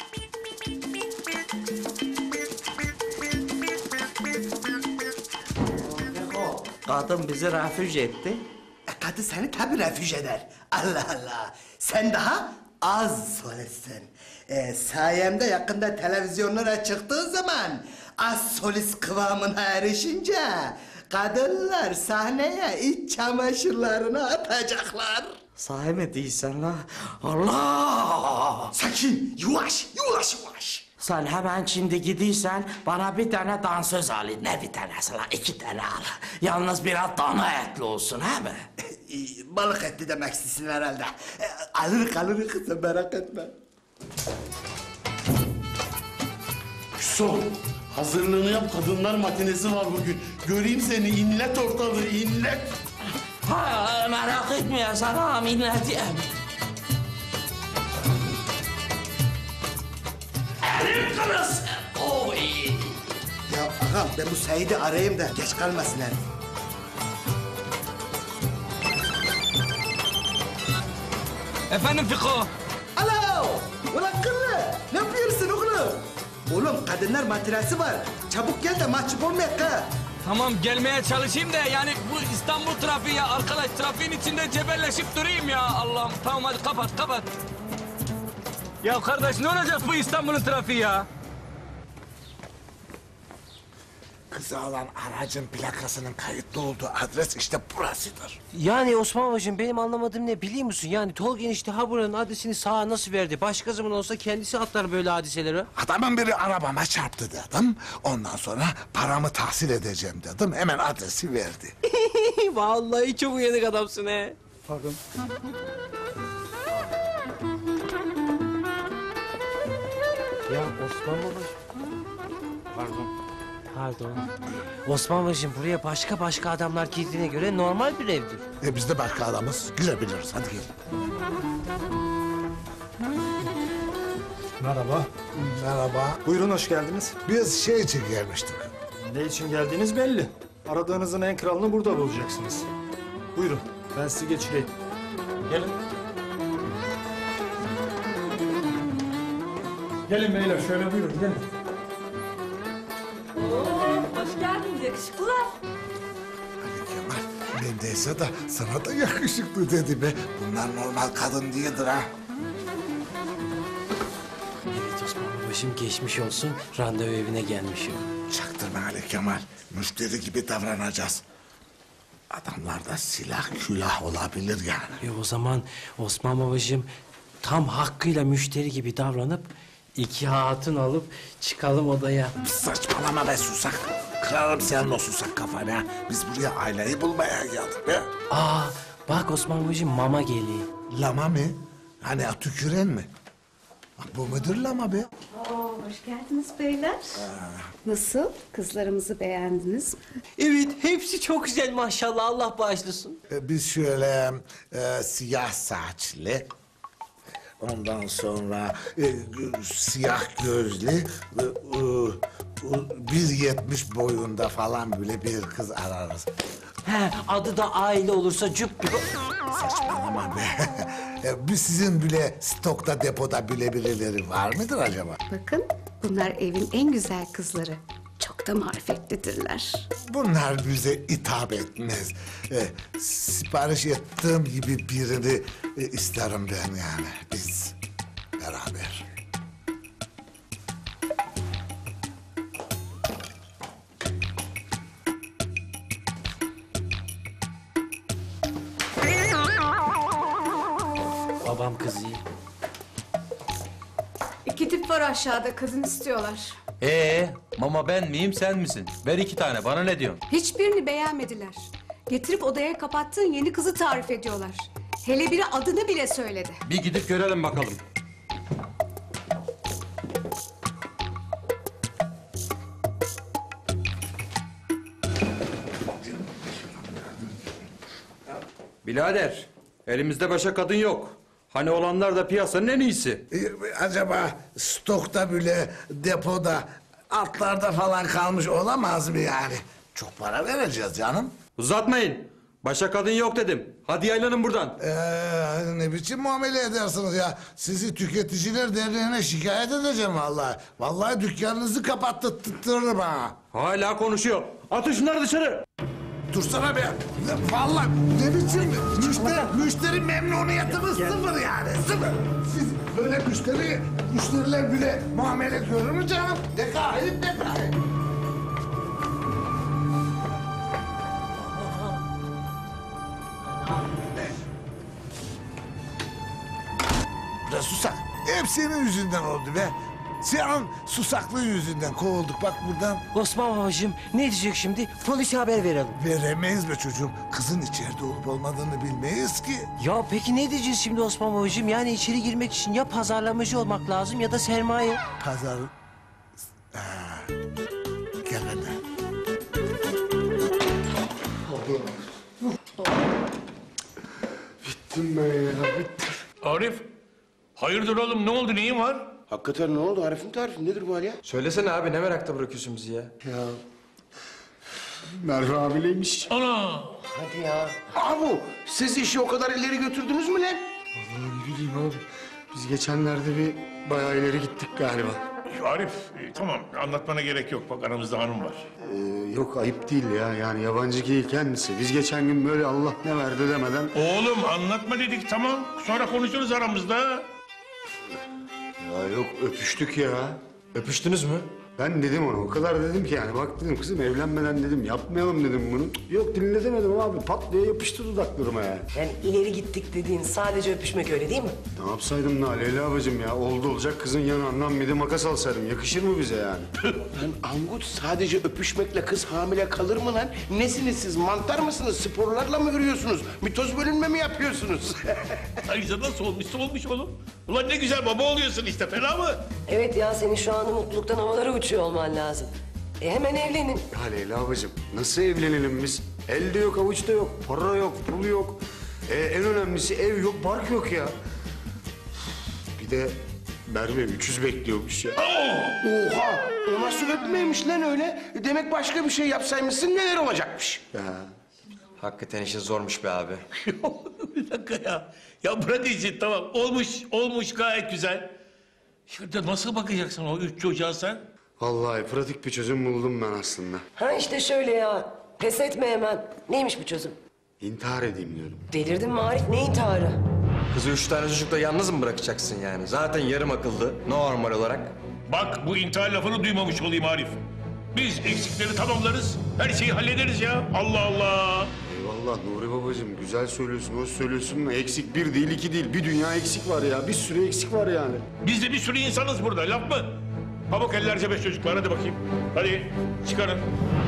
Kadın bizi refüj etti. Kadın seni tabii refüj eder. Allah Allah. Sen daha az solistsin. Sayemde yakında televizyonlara çıktığın zaman az solist kıvamına erişince kadınlar sahneye iç çamaşırlarını atacaklar. Sahi mi değilsen la? Allah! Sakin, yavaş, yavaş, yavaş. Sen hemen şimdi gidiyorsan bana bir tane dansöz al. Ne bir tanesi la? 2 tane al. Yalnız biraz dana etli olsun he mi? Balık etli demek istiyorsun herhalde. Alır kızım merak etme. Son. Hazırlığını yap, kadınlar matinesi var bugün. Göreyim seni, inlet ortalığı, inlet. Ha merak etme ya sana minnetiyim. Elim kırılsın. Oy. Ya ağam ben bu Said'i arayayım da geç kalmasın herif. Efendim Fiko. Alo! Ulan kırlı! Ne yapıyorsun oğlum? Oğlum kadınlar matinesi var. Çabuk gel de mahcup olmayak ha. Tamam gelmeye çalışayım da yani bu İstanbul trafiği ya arkadaş trafiğin içinde cebelleşip durayım ya Allah'ım. Tamam hadi kapat. Ya kardeş ne olacak bu İstanbul'un trafiği ya? Kızı alan aracın plakasının kayıtlı olduğu adres işte burasıdır. Yani Osman Babacığım benim anlamadığım ne biliyor musun? Yani Tolga enişte ha buranın adresini sağa nasıl verdi? Başka zaman olsa kendisi atlar böyle hadiseleri. Adamın biri arabama çarptı dedim. Ondan sonra paramı tahsil edeceğim dedim. Hemen adresi verdi. Vallahi çok uyanık adamsın he. Pardon. Ya Osman Babacığım. Pardon. Osman Babacığım buraya başka adamlar girdiğine göre normal bir evdir. Biz de başka adamız. Girebiliriz. Hadi gel. Merhaba. Merhaba. Buyurun hoş geldiniz. Biz şey için gelmiştik. Ne için geldiğiniz belli. Aradığınızın en kralını burada bulacaksınız. Buyurun ben sizi geçireyim. Gelin. Gelin beyler şöyle buyurun gelin. Hoş geldiniz yakışıklılar. Bendeyse de sana da yakışıklı dedi be. Bunlar normal kadın değildir ha. Evet Osman Babacığım geçmiş olsun. Randevu evine gelmişim. Çaktırma Ali Kemal. Müşteri gibi davranacağız. Adamlarda silah külah olabilir yani. O zaman Osman Babacığım tam hakkıyla müşteri gibi davranıp 2 hatun alıp çıkalım odaya. Saçmalama be susak. Kırarım senin o susak kafanı. Biz buraya aileyi bulmaya geldik be. Aa bak Osman Babacığım mama geliyor. Lama mı? Hani tüküren mi? Bu mudur lama be? Hoş geldiniz beyler. Nasıl? Kızlarımızı beğendiniz mi? Evet hepsi çok güzel maşallah Allah bağışlasın. Biz şöyle siyah saçlı, ondan sonra siyah gözlü, 1.70 boyunda falan böyle bir kız ararız. He adı da aile olursa cüp gibi. Saçmalama be. Biz sizin bile stokta depoda bile birileri var mıdır acaba? Bakın bunlar evin en güzel kızları. Çok da marifetlidirler. Bunlar bize hitap etmez. Sipariş ettiğim gibi birini isterim ben yani. Biz beraber. Babam kızıyor. 2 tip var aşağıda kızın istiyorlar. Mama ben miyim sen misin? Ver 2 tane bana ne diyorsun? Hiçbirini beğenmediler. Getirip odaya kapattığın yeni kızı tarif ediyorlar. Hele biri adını bile söyledi. Bir gidip görelim bakalım. Birader, elimizde başka kadın yok. Hani olanlar da piyasanın en iyisi. Acaba stokta bile, depoda, altlarda falan kalmış olamaz mı yani? Çok para vereceğiz canım. Uzatmayın. Başka kadın yok dedim. Hadi yaylanın buradan. Ne biçim muamele edersiniz ya? Sizi Tüketiciler Derneği'ne şikayet edeceğim vallahi. Vallahi dükkanınızı kapattırırım ha. Hala konuşuyor. Atın şunları dışarı. Dursana be. Vallahi ne biçim müşteri memnuniyetimiz sıfır yani sıfır. Siz böyle müşteriler bile muamele görür mü canım? Ne kahip ne kahip. Bre susak. Hep senin yüzünden oldu be. Senin susaklığın yüzünden kovulduk bak buradan. Osman babacığım ne diyecek şimdi? Polise haber verelim. Veremeyiz be çocuğum. Kızın içeride olup olmadığını bilmeyiz ki. Ya peki ne diyeceğiz şimdi Osman babacığım? Yani içeri girmek için ya pazarlamacı olmak lazım ya da sermaye. Pazar... Ha. Gel benden. Bittim ben ya, bittim. Arif, hayırdır oğlum ne oldu neyin var? Hakikaten ne oldu? Arif'in tarifi nedir bu hal ya? Söylesene abi, ne merakta bırakıyorsun bizi ya? Ya Merve hamileymiş. Ana! Hadi ya. Abu siz işi o kadar ileri götürdünüz mü lan? Vallahi ne bileyim abi. Biz geçenlerde bir bayağı ileri gittik galiba. Arif, tamam anlatmana gerek yok. Bak aramızda hanım var. Yok ayıp değil ya. Yani yabancı değil kendisi. Biz geçen gün böyle Allah ne verdi demeden... Oğlum anlatma dedik tamam. Sonra konuşuruz aramızda. Ya yok öpüştük ya. Öpüştünüz mü? Ben dedim ona o kadar dedim ki yani bak dedim kızım evlenmeden dedim yapmayalım dedim bunu. Yok dinletemedim abi pat diye yapıştı dudaklarıma ya. Yani ileri gittik dediğin sadece öpüşmek öyle değil mi? Ne yapsaydım da Leyla bacım ya oldu olacak kızın yanağından bir de makas alsaydım yakışır mı bize yani? Lan Angut sadece öpüşmekle kız hamile kalır mı lan? Nesiniz siz? Mantar mısınız? Sporlarla mı yürüyorsunuz? Mitoz bölünme mi yapıyorsunuz? Ayrıca nasıl olmuşsa olmuş oğlum. Ulan ne güzel baba oluyorsun işte fena mı? Evet ya senin şu anda mutluluktan havalara uçuyor olman lazım. Hemen evlenin. Ya Leyla bacım nasıl evlenelim biz? Elde yok avuçta yok para yok pul yok. En önemlisi ev yok bark yok ya. Bir de Merve 300 bekliyormuş ya. Oha! O nasıl öpmeymiş lan öyle? Demek başka bir şey yapsaymışsın neler olacakmış? Ya. Hakikaten işin zormuş be abi. Bir dakika ya. Ya bırak işi tamam. Olmuş gayet güzel. Şimdi nasıl bakacaksın o 3 çocuğa sen? Vallahi pratik bir çözüm buldum ben aslında. Ha işte şöyle ya. Pes etme hemen. Neymiş bu çözüm? İntihar edeyim diyorum. Delirdin mi Arif? Ne intiharı? Kızı 3 tane çocukla yalnız mı bırakacaksın yani? Zaten yarım akıllı, normal olarak. Bak bu intihar lafını duymamış olayım Arif. Biz eksikleri tamamlarız. Her şeyi hallederiz ya. Allah Allah. Eyvallah Nuri babacığım güzel söylüyorsun, hoş söylüyorsun da eksik bir değil iki değil. Bir dünya eksik var ya, bir sürü eksik var yani. Biz de bir sürü insanız burada. Laf mı? Pamuk ellerce 5 çocuklar. Hadi bakayım. Hadi çıkarın.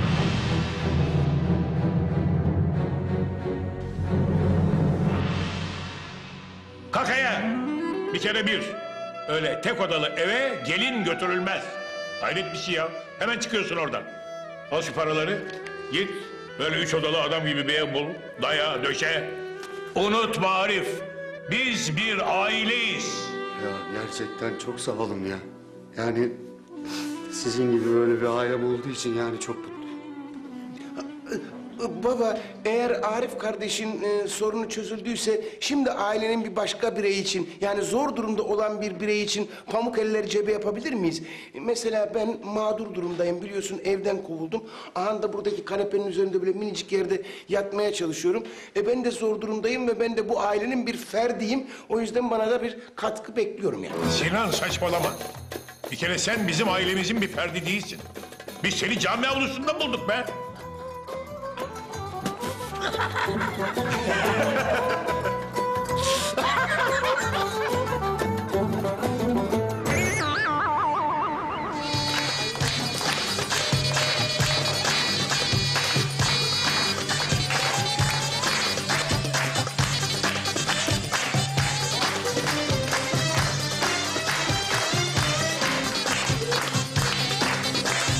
Kakaya. Bir kere bir. Öyle tek odalı eve gelin götürülmez. Hayret bir şey ya. Hemen çıkıyorsun oradan. Al şu paraları. Git. Böyle 3 odalı adam gibi bir ev bul. Daya, döşe. Unutma Arif. Biz bir aileyiz. Ya gerçekten çok sağ olun ya. Yani sizin gibi böyle bir ailem olduğu için yani çok mutluyum. Baba, eğer Arif kardeşin sorunu çözüldüyse... ...şimdi ailenin bir başka bireyi için... ...yani zor durumda olan bir birey için... ...pamuk eller cebe yapabilir miyiz? Mesela ben mağdur durumdayım biliyorsun evden kovuldum. Aha da buradaki kanepenin üzerinde böyle minicik yerde yatmaya çalışıyorum. Ben de zor durumdayım ve ben de bu ailenin bir ferdiyim. O yüzden bana da bir katkı bekliyorum yani. Sinan saçmalama. Bir kere sen bizim ailemizin bir ferdi değilsin. Biz seni cami avlusunda bulduk be.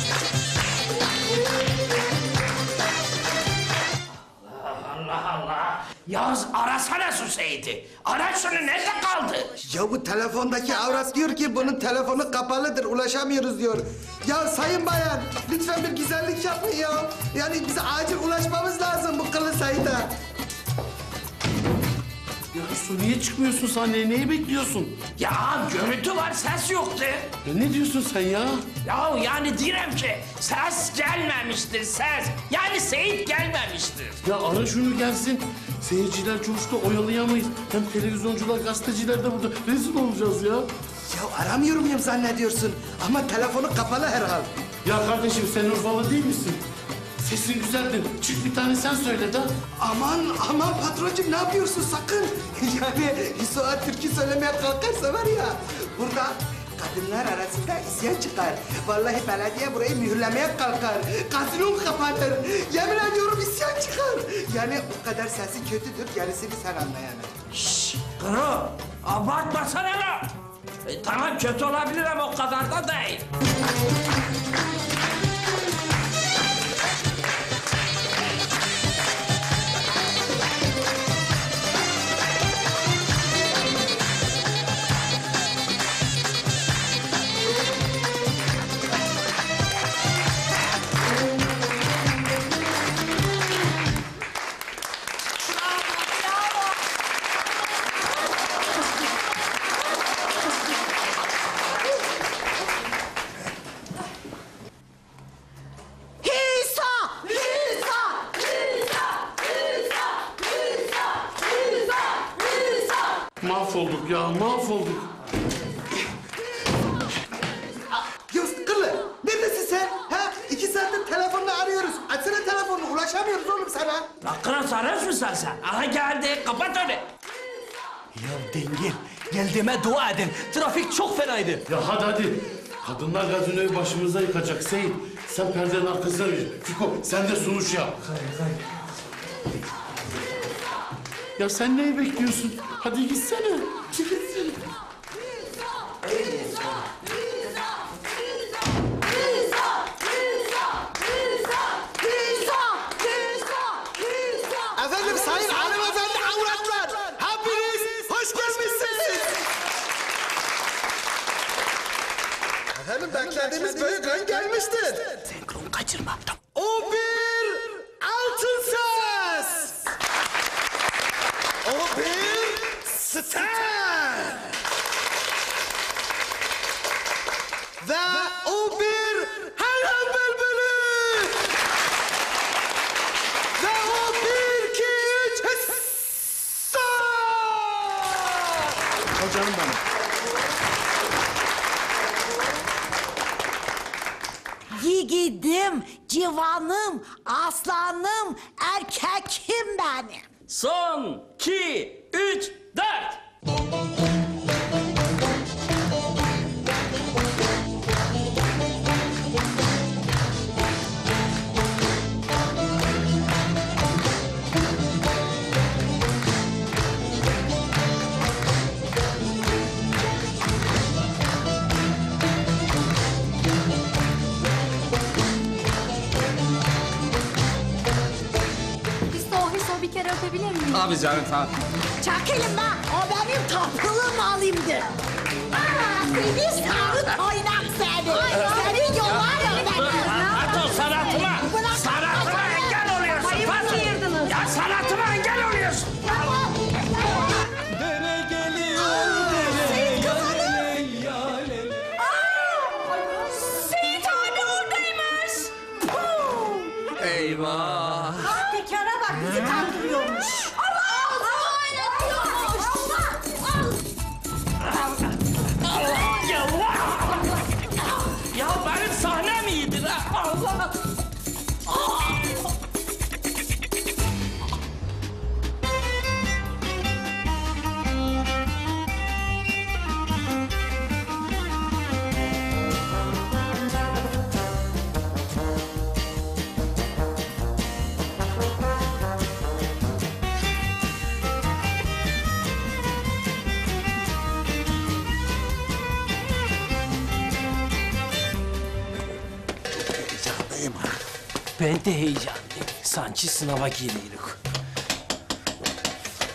Allah Allah. Az arasana şu Seyit'i. Ara şunu, nerede kaldı? Ya bu telefondaki avrat diyor ki bunun telefonu kapalıdır, ulaşamıyoruz diyor. Ya sayın bayan, lütfen bir güzellik yapın ya. Yani bize acil ulaşmamız lazım bu kılı Sait'e. Ya Hüsnü niye çıkmıyorsun sahneye? Neyi bekliyorsun? Ya görüntü var, ses yoktu. Ya ne diyorsun sen ya? Ya yani diyorum ki ses gelmemiştir, ses. Yani Seyit gelmemiştir. Ya ara şunu gelsin. Seyirciler coştu, oyalayamayız. Hem televizyoncular, gazeteciler de burada. Rezil olacağız ya. Ya aramıyor muyum zannediyorsun? Ama telefonu kapalı herhal. Ya kardeşim sen Urfalı değil misin? Sesin güzeldi. Çık bir tane sen söyle de. Aman patroncum ne yapıyorsun sakın. Yani Suat türkü söylemeye kalkarsa var ya, burada kadınlar arasında isyan çıkar. Vallahi belediye burayı mühürlemeye kalkar. Gazino kapanır. Yemin ediyorum isyan çıkar. Yani o kadar sesi kötüdür, gerisini sen anla yani. Şşş, Kro, abartmasana lan. Tamam kötü olabilir ama o kadar da değil. Mahvolduk ya, mahvolduk. Ya kılı, neredesin sen? Ha? 2 saattir telefonla arıyoruz. Açsana telefonunu, ulaşamıyoruz oğlum sana. Lan Kro, sarhoş musun sen? Aha geldi, kapat onu. Ya dengel, geldiğime dua edin. Trafik çok fenaydı. Ya hadi. Kadınlar gazinoyu başımıza yıkacak Seyit. Sen perdenin arkasına gir. Fiko sen de sunuş yap. Ya sen neyi bekliyorsun? Hadi gitsene. Efendim sayın hanımefendi avratlar. Hepiniz hoş gelmişsiniz. Efendim beklediğimiz büyük gün gelmiştir. Senkron kaçırma. O bir altın ses. O bir star. Ve o bir helal bülbülü. Ve o bir, iki, üç, hıssa. O canım benim. Yiğidim, civanım, aslanım, erkekim benim. Son, 2, 3, 4. Hüso bir kere öpebilir miyim? Abi canım tamam. Çakılın lan, o benim tapılım malimdir. Seni sarı toynak seni. Seni yolar ya beni. Pardon, sanatıma engel oluyorsun. Pardon. Ya sanatıma engel oluyorsun. Dere geliyor, dere yale yale. Seyit abi oradaymış. Eyvah. Tekara bak, bizi kandırıyormuş. Ya benim sahnem iyiydi lan. Allah. Ben de heyecanlıyım. Sanki sınava giriyoruz.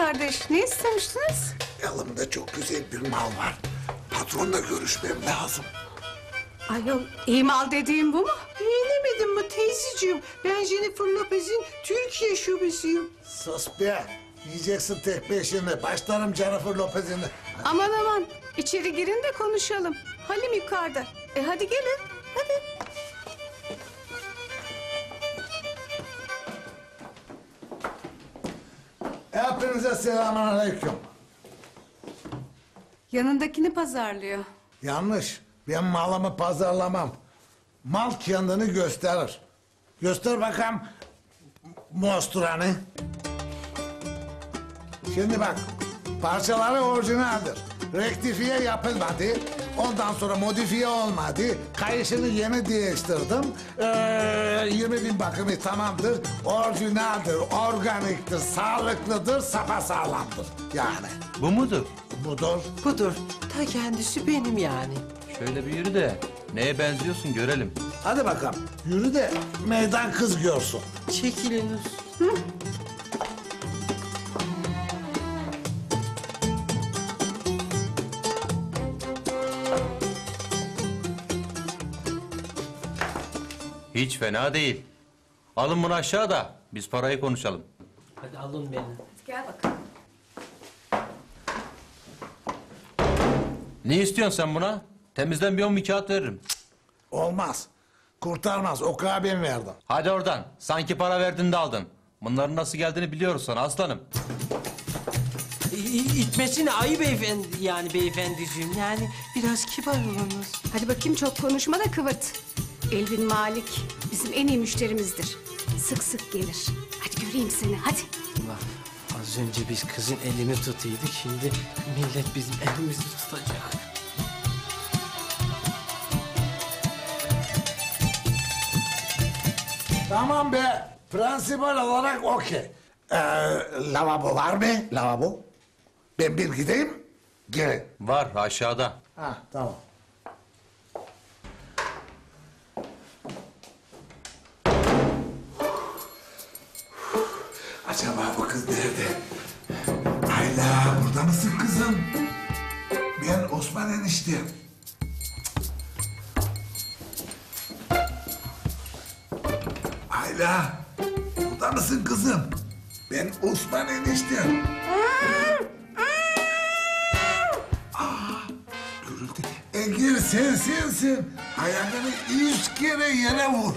kardeş. Ne istemiştiniz? Yanımda çok güzel bir mal var. Patronla görüşmem lazım. Ayol, iyi mal dediğim bu mu? Bilemedim mi teyzeciğim? Ben Jennifer Lopez'in Türkiye şubesiyim. Sus be. Yiyeceksin tek peşini. Başlarım Jennifer Lopez'ini. Aman aman, içeri girin de konuşalım. Halim yukarıda. Hadi gelin, hadi. Hepinize selamünaleyküm. Yanındakini pazarlıyor. Yanlış. Ben malımı pazarlamam. Mal kendini gösterir. Göster bakalım muasturanı. Şimdi bak, parçaları orijinaldir. Rektifiye yapılmadı. Ondan sonra modifiye olmadı. Kayışını yeni değiştirdim. 20.000 bakımı tamamdır. Orijinaldir, organiktir, sağlıklıdır, sapasağlamdır. Yani. Bu mudur? Budur. Budur. Ta kendisi benim yani. Şöyle bir yürü de neye benziyorsun görelim. Hadi bakalım, yürü de meydan kız görsün. Çekiliniz. Hiç fena değil. Alın bunu aşağı da biz parayı konuşalım. Hadi alın beni. Gel bakalım. Ne istiyorsun sen buna? Temizden bir 10 bir kağıt veririm. Olmaz. Kurtarmaz. O kadar ben verdim. Hadi oradan. Sanki para verdin de aldın. Bunların nasıl geldiğini biliyoruz sana aslanım. İtmesine ayı beyefendi yani beyefendiciğim. Yani biraz kibar olunuz. Hadi bakayım çok konuşma da kıvırt. Elvin Malik bizim en iyi müşterimizdir. Sık sık gelir. Hadi göreyim seni, hadi. Bak az önce biz kızın elini tutuyorduk. Şimdi millet bizim elimizi tutacak. Tamam be. Prensibal olarak okey. Lavabo var mı? Lavabo. Ben bir gideyim. Gelin. Var aşağıda. Ha tamam. Acaba bu kız nerede? Ayla burada mısın kızım? Ben Osman enişte. Ayla burada mısın kızım? Ben Osman enişte. Görüldü. Engel sensin. Ayağını 100 kere yere vur.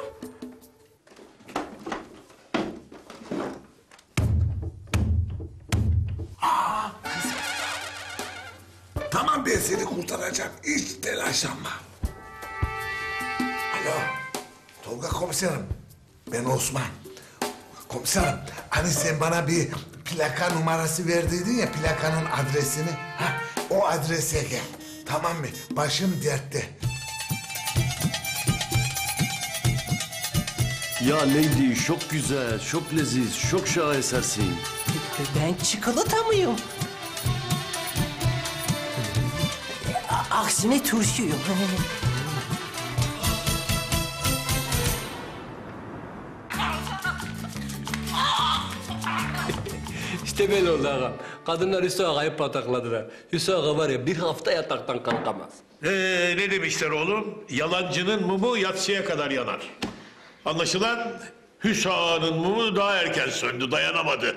Tamam ben seni kurtaracağım. Hiç telaşlanma. Alo. Tolga komiserim. Ben Osman. Komiserim hani sen bana bir plaka numarası verdiydin ya plakanın adresini. Ha, o adrese gel. Tamam mı? Başım dertte. Ya Lady çok güzel, çok leziz, çok şahesersin. Ben çikolata mıyım? Aksine turşuyum. İşte böyle oldu ağam. Kadınlar Hüsnü Ağa'yı patakladılar. Hüsnü Ağa var ya bir hafta yataktan kalkamaz. Ne demişler oğlum? Yalancının mumu yatsıya kadar yanar. Anlaşılan Hüsnü Ağa'nın mumu daha erken söndü, dayanamadı.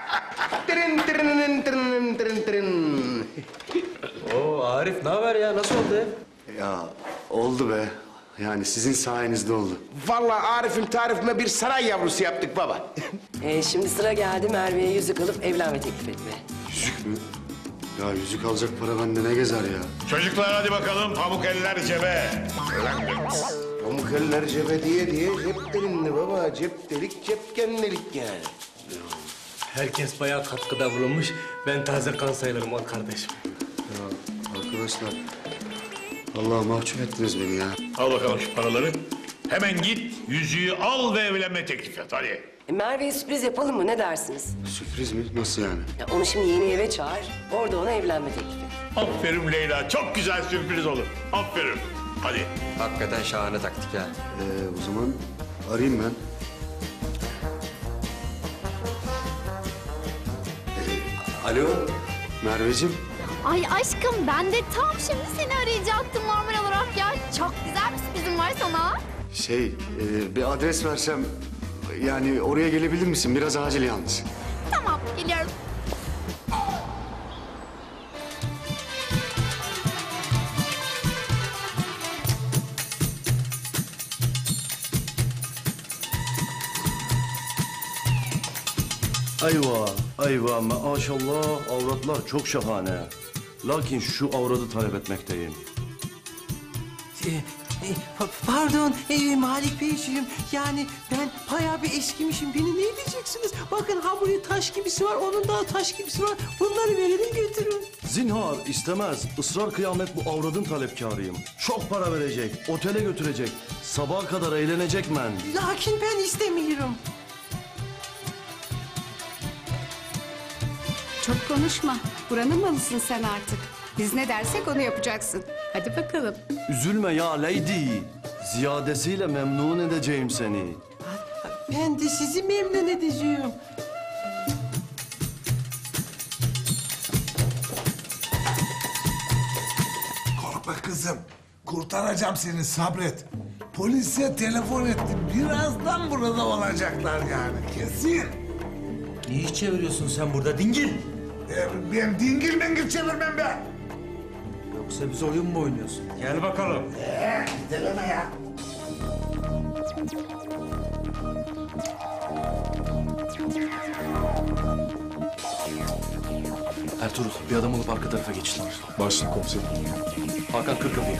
Oo Arif ne haber ya nasıl oldu ev? Ya oldu be. Yani sizin sayenizde oldu. Vallahi Arif'im tarifime bir saray yavrusu yaptık baba. Şimdi sıra geldi Merve'ye yüzük alıp evlenme teklif etmeye. Yüzük mü? Ya yüzük alacak para bende ne gezer ya? Çocuklar hadi bakalım pamuk eller cebe. Pamuk eller cebe diye cep delindi baba. Cep delik cep kendilik yani. Herkes bayağı katkıda bulunmuş. Ben taze kan sayılırım o kardeşim. Ya arkadaşlar, vallahi mahcup ettiniz beni ya. Al bakalım şu paraları. Hemen git yüzüğü al ve evlenme teklif et hadi. Merve'ye sürpriz yapalım mı ne dersiniz? Sürpriz mi? Nasıl yani? Ya onu şimdi yeni eve çağır. Orada ona evlenme teklif et. Aferin Leyla, çok güzel sürpriz olur. Aferin. Hadi. Hakikaten şahane taktik ha. O zaman arayayım ben. Alo, Merveciğim. Ay aşkım ben de tam şimdi seni arayacaktım normal olarak ya. Çok güzel bir sürprizim var sana. Bir adres versem, yani oraya gelebilir misin? Biraz acil yalnız. Tamam geliyorum. Ayva, ayva maşallah avratlar çok şahane. Lakin şu avradı talep etmekteyim. Pardon Malik Beyciğim. Yani ben bayağı bir eskimişim. Beni ne diyeceksiniz? Bakın ha buraya taş gibisi var. Onun da taş gibisi var. Bunları verelim götürün. Zinhar istemez. Israr kıyamet bu avradın talepkarıyım. Çok para verecek, otele götürecek. Sabaha kadar eğlenecek men. Lakin ben istemiyorum. Çok konuşma. Buranın malısın sen artık. Biz ne dersek onu yapacaksın. Hadi bakalım. Üzülme ya lady. Ziyadesiyle memnun edeceğim seni. Ben de sizi memnun edeceğim. Korkma kızım. Kurtaracağım seni, sabret. Polise telefon ettim. Birazdan burada olacaklar yani, kesin. Ne iş çeviriyorsun sen burada dingil? Ben dingil mengil çevirmem be. Yoksa bize oyun mu oynuyorsun? Gel bakalım. Deleme ya. Ertuğrul, bir adam olup arka tarafa geçtiler. Başlayın komiserim. Hakan kır kapıyı.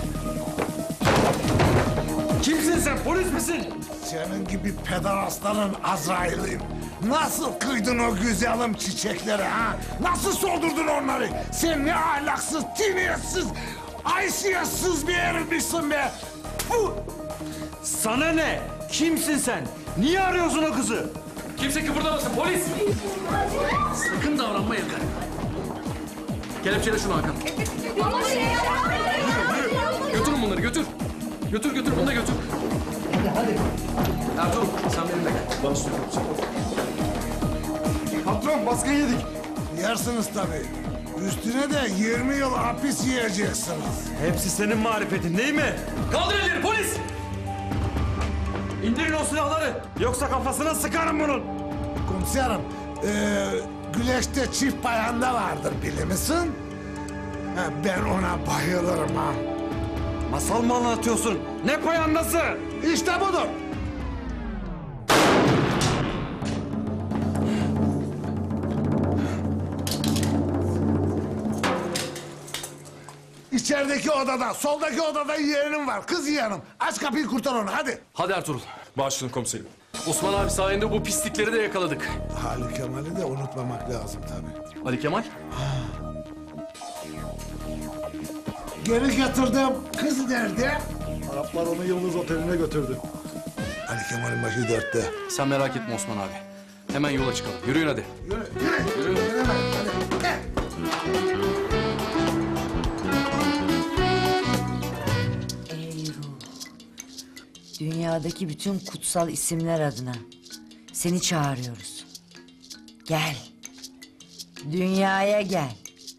Kimsin sen? Polis misin? Senin gibi pederastların Azrail'iyim. Nasıl kıydın o güzelim çiçekleri ha? Nasıl soldurdun onları? Sen ne ahlaksız, tiniyetsiz, haysiyetsiz bir herifmişsin be. Puh! Sana ne? Kimsin sen? Niye arıyorsun o kızı? Kimse kıpırdamasın, polis! Sakın davranma Ilgaz. Kelepçele şunu Hakan. Götürün bunları, götür. Götür, bunu da götür. Hadi. Ertuğrul, sen benimle gel. Başlıyor. Patron, baskın yedik. Yersiniz tabii. Üstüne de 20 yıl hapis yiyeceksiniz. Hepsi senin marifetin değil mi? Kaldır elleri, polis! İndirin o silahları. Yoksa kafasına sıkarım bunun. Komiserim, güleşte çift payanda vardır bilir misin? Ha, ben ona bayılırım ha. Masal mı anlatıyorsun? Ne payandası? İşte budur. İçerideki odada, soldaki odada yeğenim var. Kız yeğenim. Aç kapıyı, kurtar onu, hadi. Hadi Ertuğrul, başlayın komiserim. Osman abi sayende bu pislikleri de yakaladık. Ali Kemal'i de unutmamak lazım tabii. Ali Kemal? Geri getirdim. Kız nerede? Araplar onu Yıldız Oteli'ne götürdü. Ali Kemal'in başı dertte. Sen merak etme Osman abi. Hemen yola çıkalım. Yürüyün hadi. Yürü. Ey ruh, dünyadaki bütün kutsal isimler adına seni çağırıyoruz. Gel, dünyaya gel.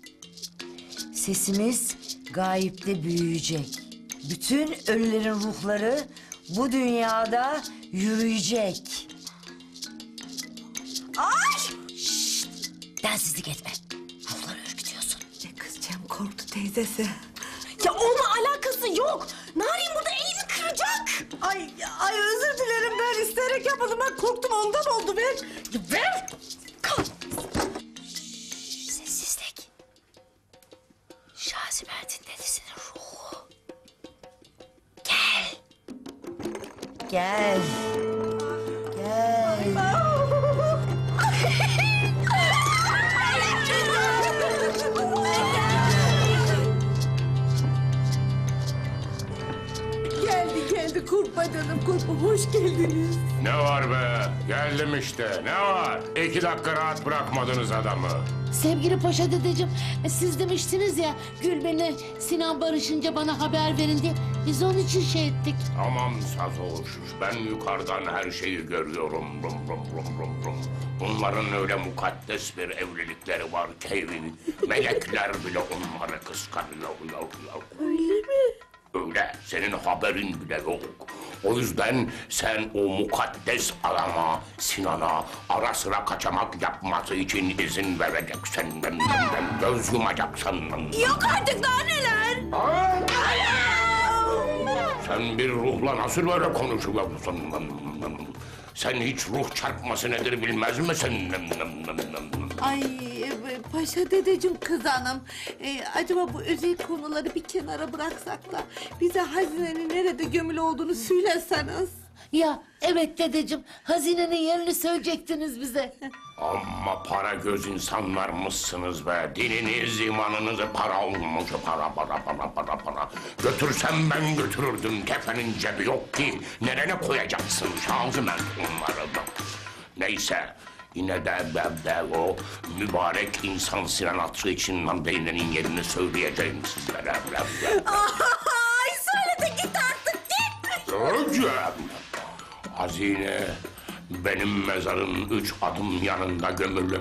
Sesimiz gayipte büyüyecek. Bütün ölülerin ruhları bu dünyada yürüyecek. Ay! Şşt! Densizlik etme. Ruhları ürkütüyorsun. Kızcağım korktu teyzesi. Ya onunla alakası yok. Narin burada elini kıracak. Ay özür dilerim, ben isteyerek yapmadım. Ben korktum, ondan oldu ben. Ya ver. Sessizlik. Şazimert'in dedesinin ruhu. Gel. Gel. Gel. Geldi korkma canım korkma, hoş geldiniz. Ne var be? Geldim işte. Ne var? 2 dakika rahat bırakmadınız adamı. Sevgili Paşa dedeciğim, siz demiştiniz ya Gül beni Sinan barışınca bana haber verin diye. Biz onun için şey ettik. Tamam Sazoş. Ben yukarıdan her şeyi görüyorum. Rum rum rum rum rum. Onların öyle mukaddes bir evlilikleri var ki melekler bile onları kıskanıyor. Öyle mi? Öyle, senin haberin bile yok. O yüzden sen o mukaddes adama, Sinan'a ara sıra kaçamak yapması için izin vereceksin. Göz yumacaksın. Yok artık daha neler? Sen bir ruhla nasıl böyle konuşuyorsun? Sen hiç ruh çarpması nedir bilmez misin? Ay paşa dedeciğim kız hanım. Acaba bu özel konuları bir kenara bıraksak da bize hazinenin nerede gömülü olduğunu söyleseniz. Ya evet dedeciğim hazinenin yerini söyleyecektiniz bize. Amma para göz insanlar mısınız be? Dininiz, imanınız para olmuş. Para. Götürsem ben götürürdüm. Kefenin cebi yok ki. Nerene koyacaksın şanzıman onları? Neyse. Yine de ben o mübarek insan Sinan hatırı için Nandeynen'in yerini söyleyeceğim sizlere. Ay söyle de git artık git. Hocam. Hazine benim mezarın 3 adım yanında gömülü.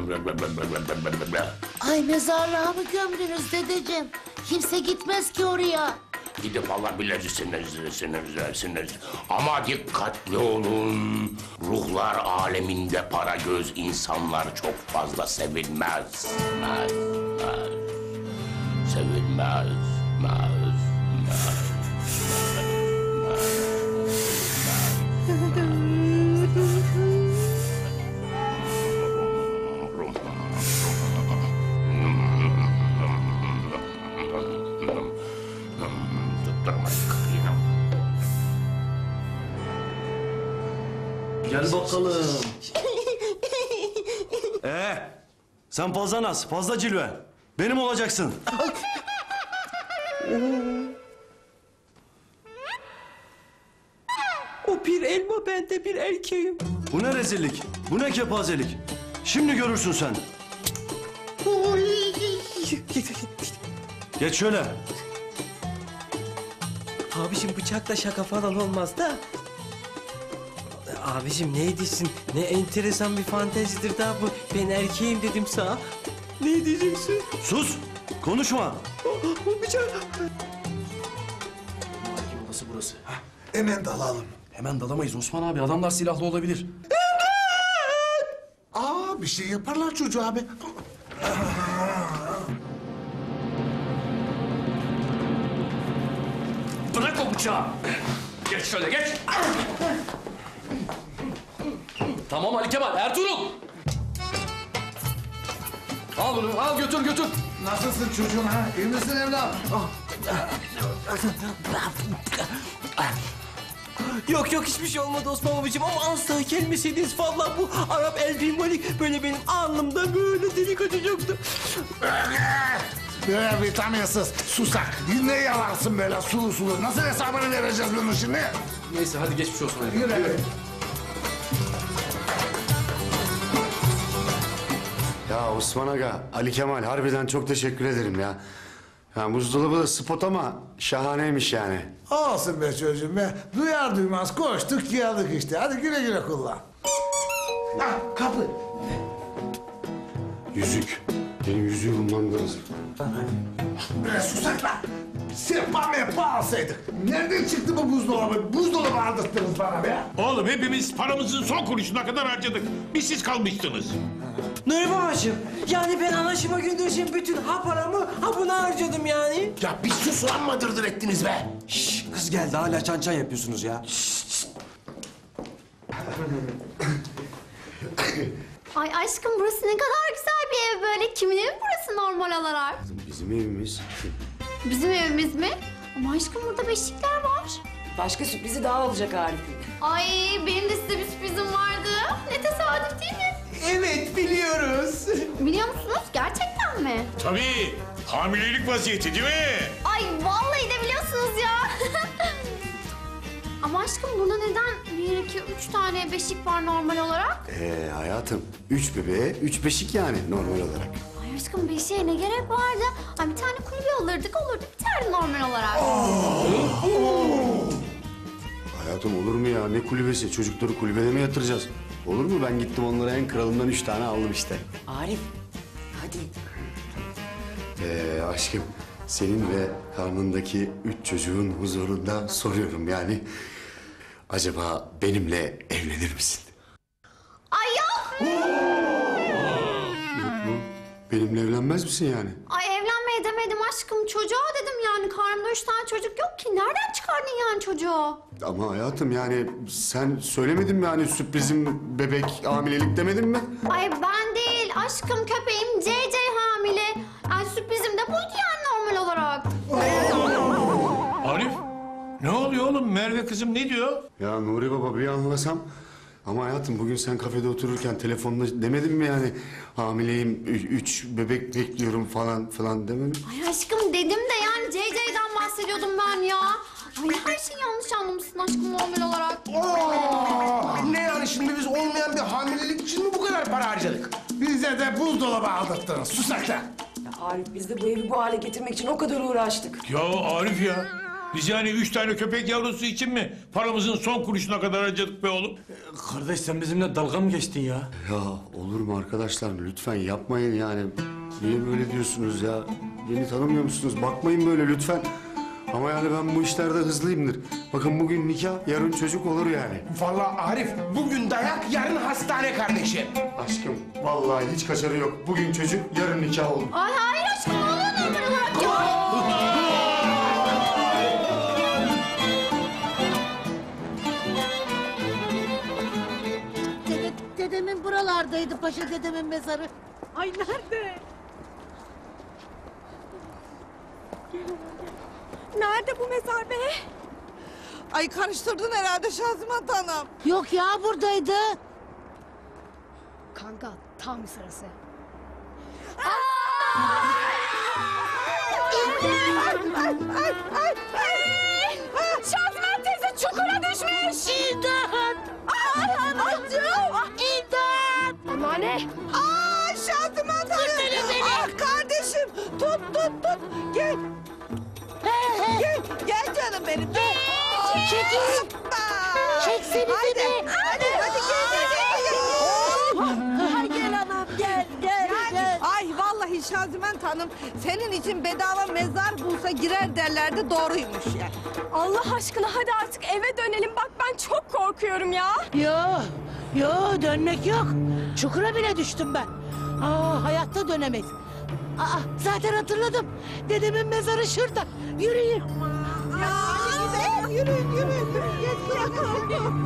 Ay mezarlığa mı gömdünüz dedeciğim? Kimse gitmez ki oraya. Gidip alabilirsiniz. Ama dikkatli olun. Ruhlar aleminde para göz insanlar çok fazla sevilmez. Sevilmez. Gel bakalım. Sen fazla naz, fazla cilve. Benim olacaksın. O bir elma, ben de bir erkeğim. Bu ne rezillik, bu ne kepazelik. Şimdi görürsün sen. Geç şöyle. Abicim bıçakla şaka falan olmaz da. Abicim ne ediyorsun? Ne enteresan bir fantezidir daha bu. Ben erkeğim dedim sana. Ne diyeceksin? Sus, konuşma. O bıçak. Nasıl burası? Hemen dalalım. Hemen dalamayız Osman abi. Adamlar silahlı olabilir. Bir şey yaparlar çocuğu abi. Bırak o bıçağı. Geç şöyle geç. Tamam Ali Kemal, Ertuğrul. Al bunu, al götür. Nasılsın çocuğum ha? İyi misin evlat? Yok hiçbir şey olmadı Osman babacığım ama asla gelmeseydiniz vallahi bu Arap Elbin Malik böyle benim alnımda böyle delik açacaktı. Böyle vitaminsiz, susak. Ne yalarsın böyle sulu. Nasıl hesabını vereceğiz bunu şimdi? Neyse hadi geçmiş olsun. Yürü. Ya Osman Aga, Ali Kemal harbiden çok teşekkür ederim ya. Ya buzdolabı da spot ama şahaneymiş yani. Olsun be çocuğum be. Duyar duymaz koştuk geldik işte. Hadi güle kullan. Kapı. Yüzük. Benim yüzüğü bulmam lazım. Bre susak lan. Sepa alsaydık. Nereden çıktı bu buzdolabı? Buzdolabı aldırttınız bana be. Oğlum hepimiz paramızın son kuruşuna kadar harcadık. Bir siz kalmıştınız. Nuri babacığım yani ben anlaşıma göndereceğim bütün paramı buna harcadım yani. Ya bir sus lan mı dırdır ettiniz be? Şşş, kız geldi hala çan yapıyorsunuz ya. Ay aşkım burası ne kadar güzel bir ev böyle. Kimin evi burası normal olarak? Bizim evimiz. Bizim evimiz mi? Ama aşkım burada beşikler var. Başka sürprizi daha olacak Arif'in. Ay benim de size bir sürprizim vardı. Ne tesadüf değil mi? Evet biliyoruz. Biliyor musunuz? Gerçekten mi? Tabii. Hamilelik vaziyeti değil mi? Ay vallahi de biliyorsunuz ya. Ama aşkım burada neden 1, 2, 3 tane beşik var normal olarak? Hayatım 3 bebeğe 3 beşik yani normal olarak. Ay aşkım beşiğe ne gerek vardı? Ay bir tane kulübe alırdık olurdu bir tane normal olarak. Hayatım olur mu ya? Ne kulübesi? Çocukları kulübede mi yatıracağız? Olur mu? Ben gittim onlara en kralından 3 tane aldım işte. Arif, hadi. Aşkım, senin ve karnındaki 3 çocuğun huzurunda soruyorum yani. Acaba benimle evlenir misin? Ay yok. Yok mu? Benimle evlenmez misin yani? Ay evlenmeye demedim aşkım. Çocuğa dedim yani. Karnımda 3 tane çocuk yok ki. Nereden çıkardın yani çocuğu? Ama hayatım yani sen söylemedin mi hani sürprizim bebek hamilelik demedin mi? Ay ben değil. Aşkım köpeğim CC hamile. Yani sürprizim de buydu yani normal olarak. Arif, ne oluyor oğlum? Merve kızım ne diyor? Ya Nuri Baba bir anlasam. Ama hayatım bugün sen kafede otururken telefonda demedin mi yani hamileyim, 3 bebek bekliyorum falan demedin? Ay aşkım dedim de yani CC'den bahsediyordum ben ya. Ay her şeyi yanlış anlamışsın aşkım normal olarak. Ne yani şimdi biz olmayan bir hamilelik için mi bu kadar para harcadık? Bize de buzdolabı aldırttınız susaklar. Ya Arif, biz de bu evi bu hale getirmek için o kadar uğraştık. Ya Arif ya, biz yani 3 tane köpek yavrusu için mi paramızın son kuruşuna kadar harcadık be oğlum? Kardeş sen bizimle dalga mı geçtin ya? Ya olur mu arkadaşlar lütfen yapmayın yani. Niye böyle diyorsunuz ya? Beni tanımıyor musunuz? Bakmayın böyle lütfen. Ama yani ben bu işlerde hızlıyımdır. Bakın bugün nikah, yarın çocuk olur yani. Vallahi Arif, bugün dayak, yarın hastane kardeşim. Aşkım, vallahi hiç kaçarı yok. Bugün çocuk, yarın nikah olur. Ay hayır aşkım ne oluyor normal olarak ya? Dedemin buralardaydı paşa dedemin mezarı. Ay nerede? Nerede bu mezar be? Ay karıştırdın herhalde Şazimet Hanım. Yok ya buradaydı. Kanka tam sırası. Şazimet teyze çukura düşmüş. İmdat! Ay anacığım. İmdat! Anneanne. Ay Şazimet Hanım. Ah kardeşim tut. Gel. Gel canım benim. Gel. Çekil. Çeksenize be. Hadi gel anam gel. Ay vallahi Şazimet Hanım senin için bedava mezar bulsa girer derlerdi doğruymuş yani. Allah aşkına hadi artık eve dönelim. Bak ben çok korkuyorum ya. Yo dönmek yok. Çukura bile düştüm ben. Hayatta dönemeyiz. Zaten hatırladım. Dedemin mezarı şurada. Yürüyün. Ya hadi gidelim yürü. Geç bırakalım.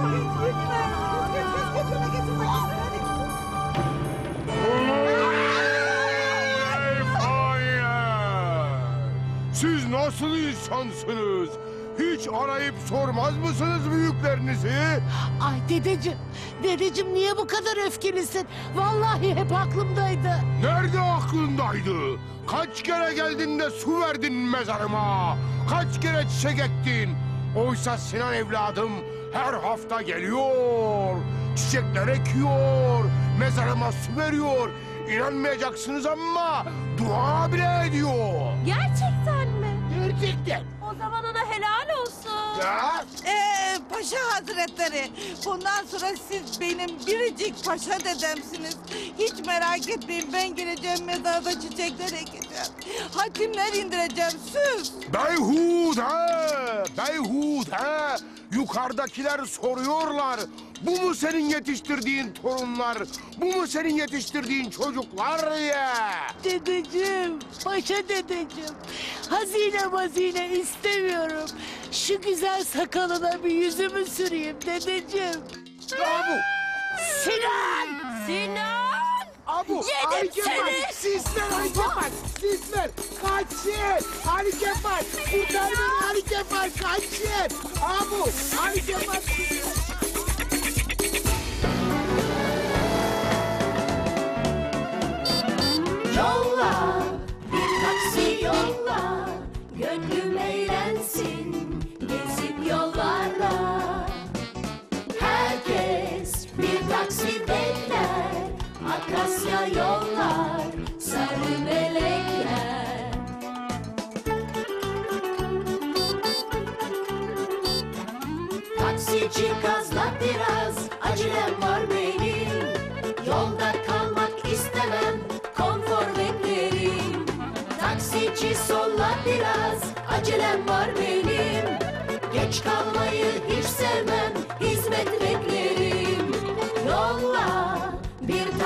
Siz nasıl insansınız? Hiç arayıp sormaz mısınız büyüklerinizi? Ay dedeciğim niye bu kadar öfkelisin? Vallahi hep aklımdaydı. Nerede aklındaydı? Kaç kere geldin de su verdin mezarıma? Kaç kere çiçek ektin? Oysa Sinan evladım her hafta geliyor. Çiçekler ekiyor. Mezarıma su veriyor. İnanmayacaksınız ama dua bile ediyor. Gerçekten mi? Gerçekten. O zaman ona helal olsun. Ya. Paşa Hazretleri, bundan sonra siz benim biricik paşa dedemsiniz. Hiç merak etmeyin, ben geleceğim mezarda çiçekler ekeceğim. Hatimler indireceğim, söz. Beyhude! Yukarıdakiler soruyorlar. Bu mu senin yetiştirdiğin torunlar? Bu mu senin yetiştirdiğin çocuklar ya? Dedeciğim, paşa dedeciğim. Hazine istemiyorum. Şu güzel sakalına bir yüzümü süreyim dedeciğim. Abu! Sinan! Abu! Yedim seni! Sisler! Kaçın! Ali Kemal! Kurtar beni Ali Kemal! Kaçın! Abu! Ali Kemal! Yolla, bir taksi yolla, gönlüm eğlensin, gezip yollarla. Herkes bir taksi bekler, Akasya yollar, sarı melekler. Taksici gazla biraz, acelem var benim.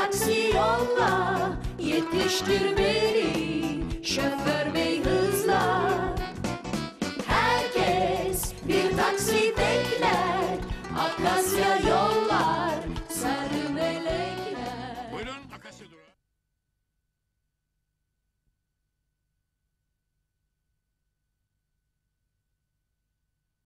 taksi yolla, yetiştir beni şoför bey hızla. Herkes bir taksi bekler, Akasya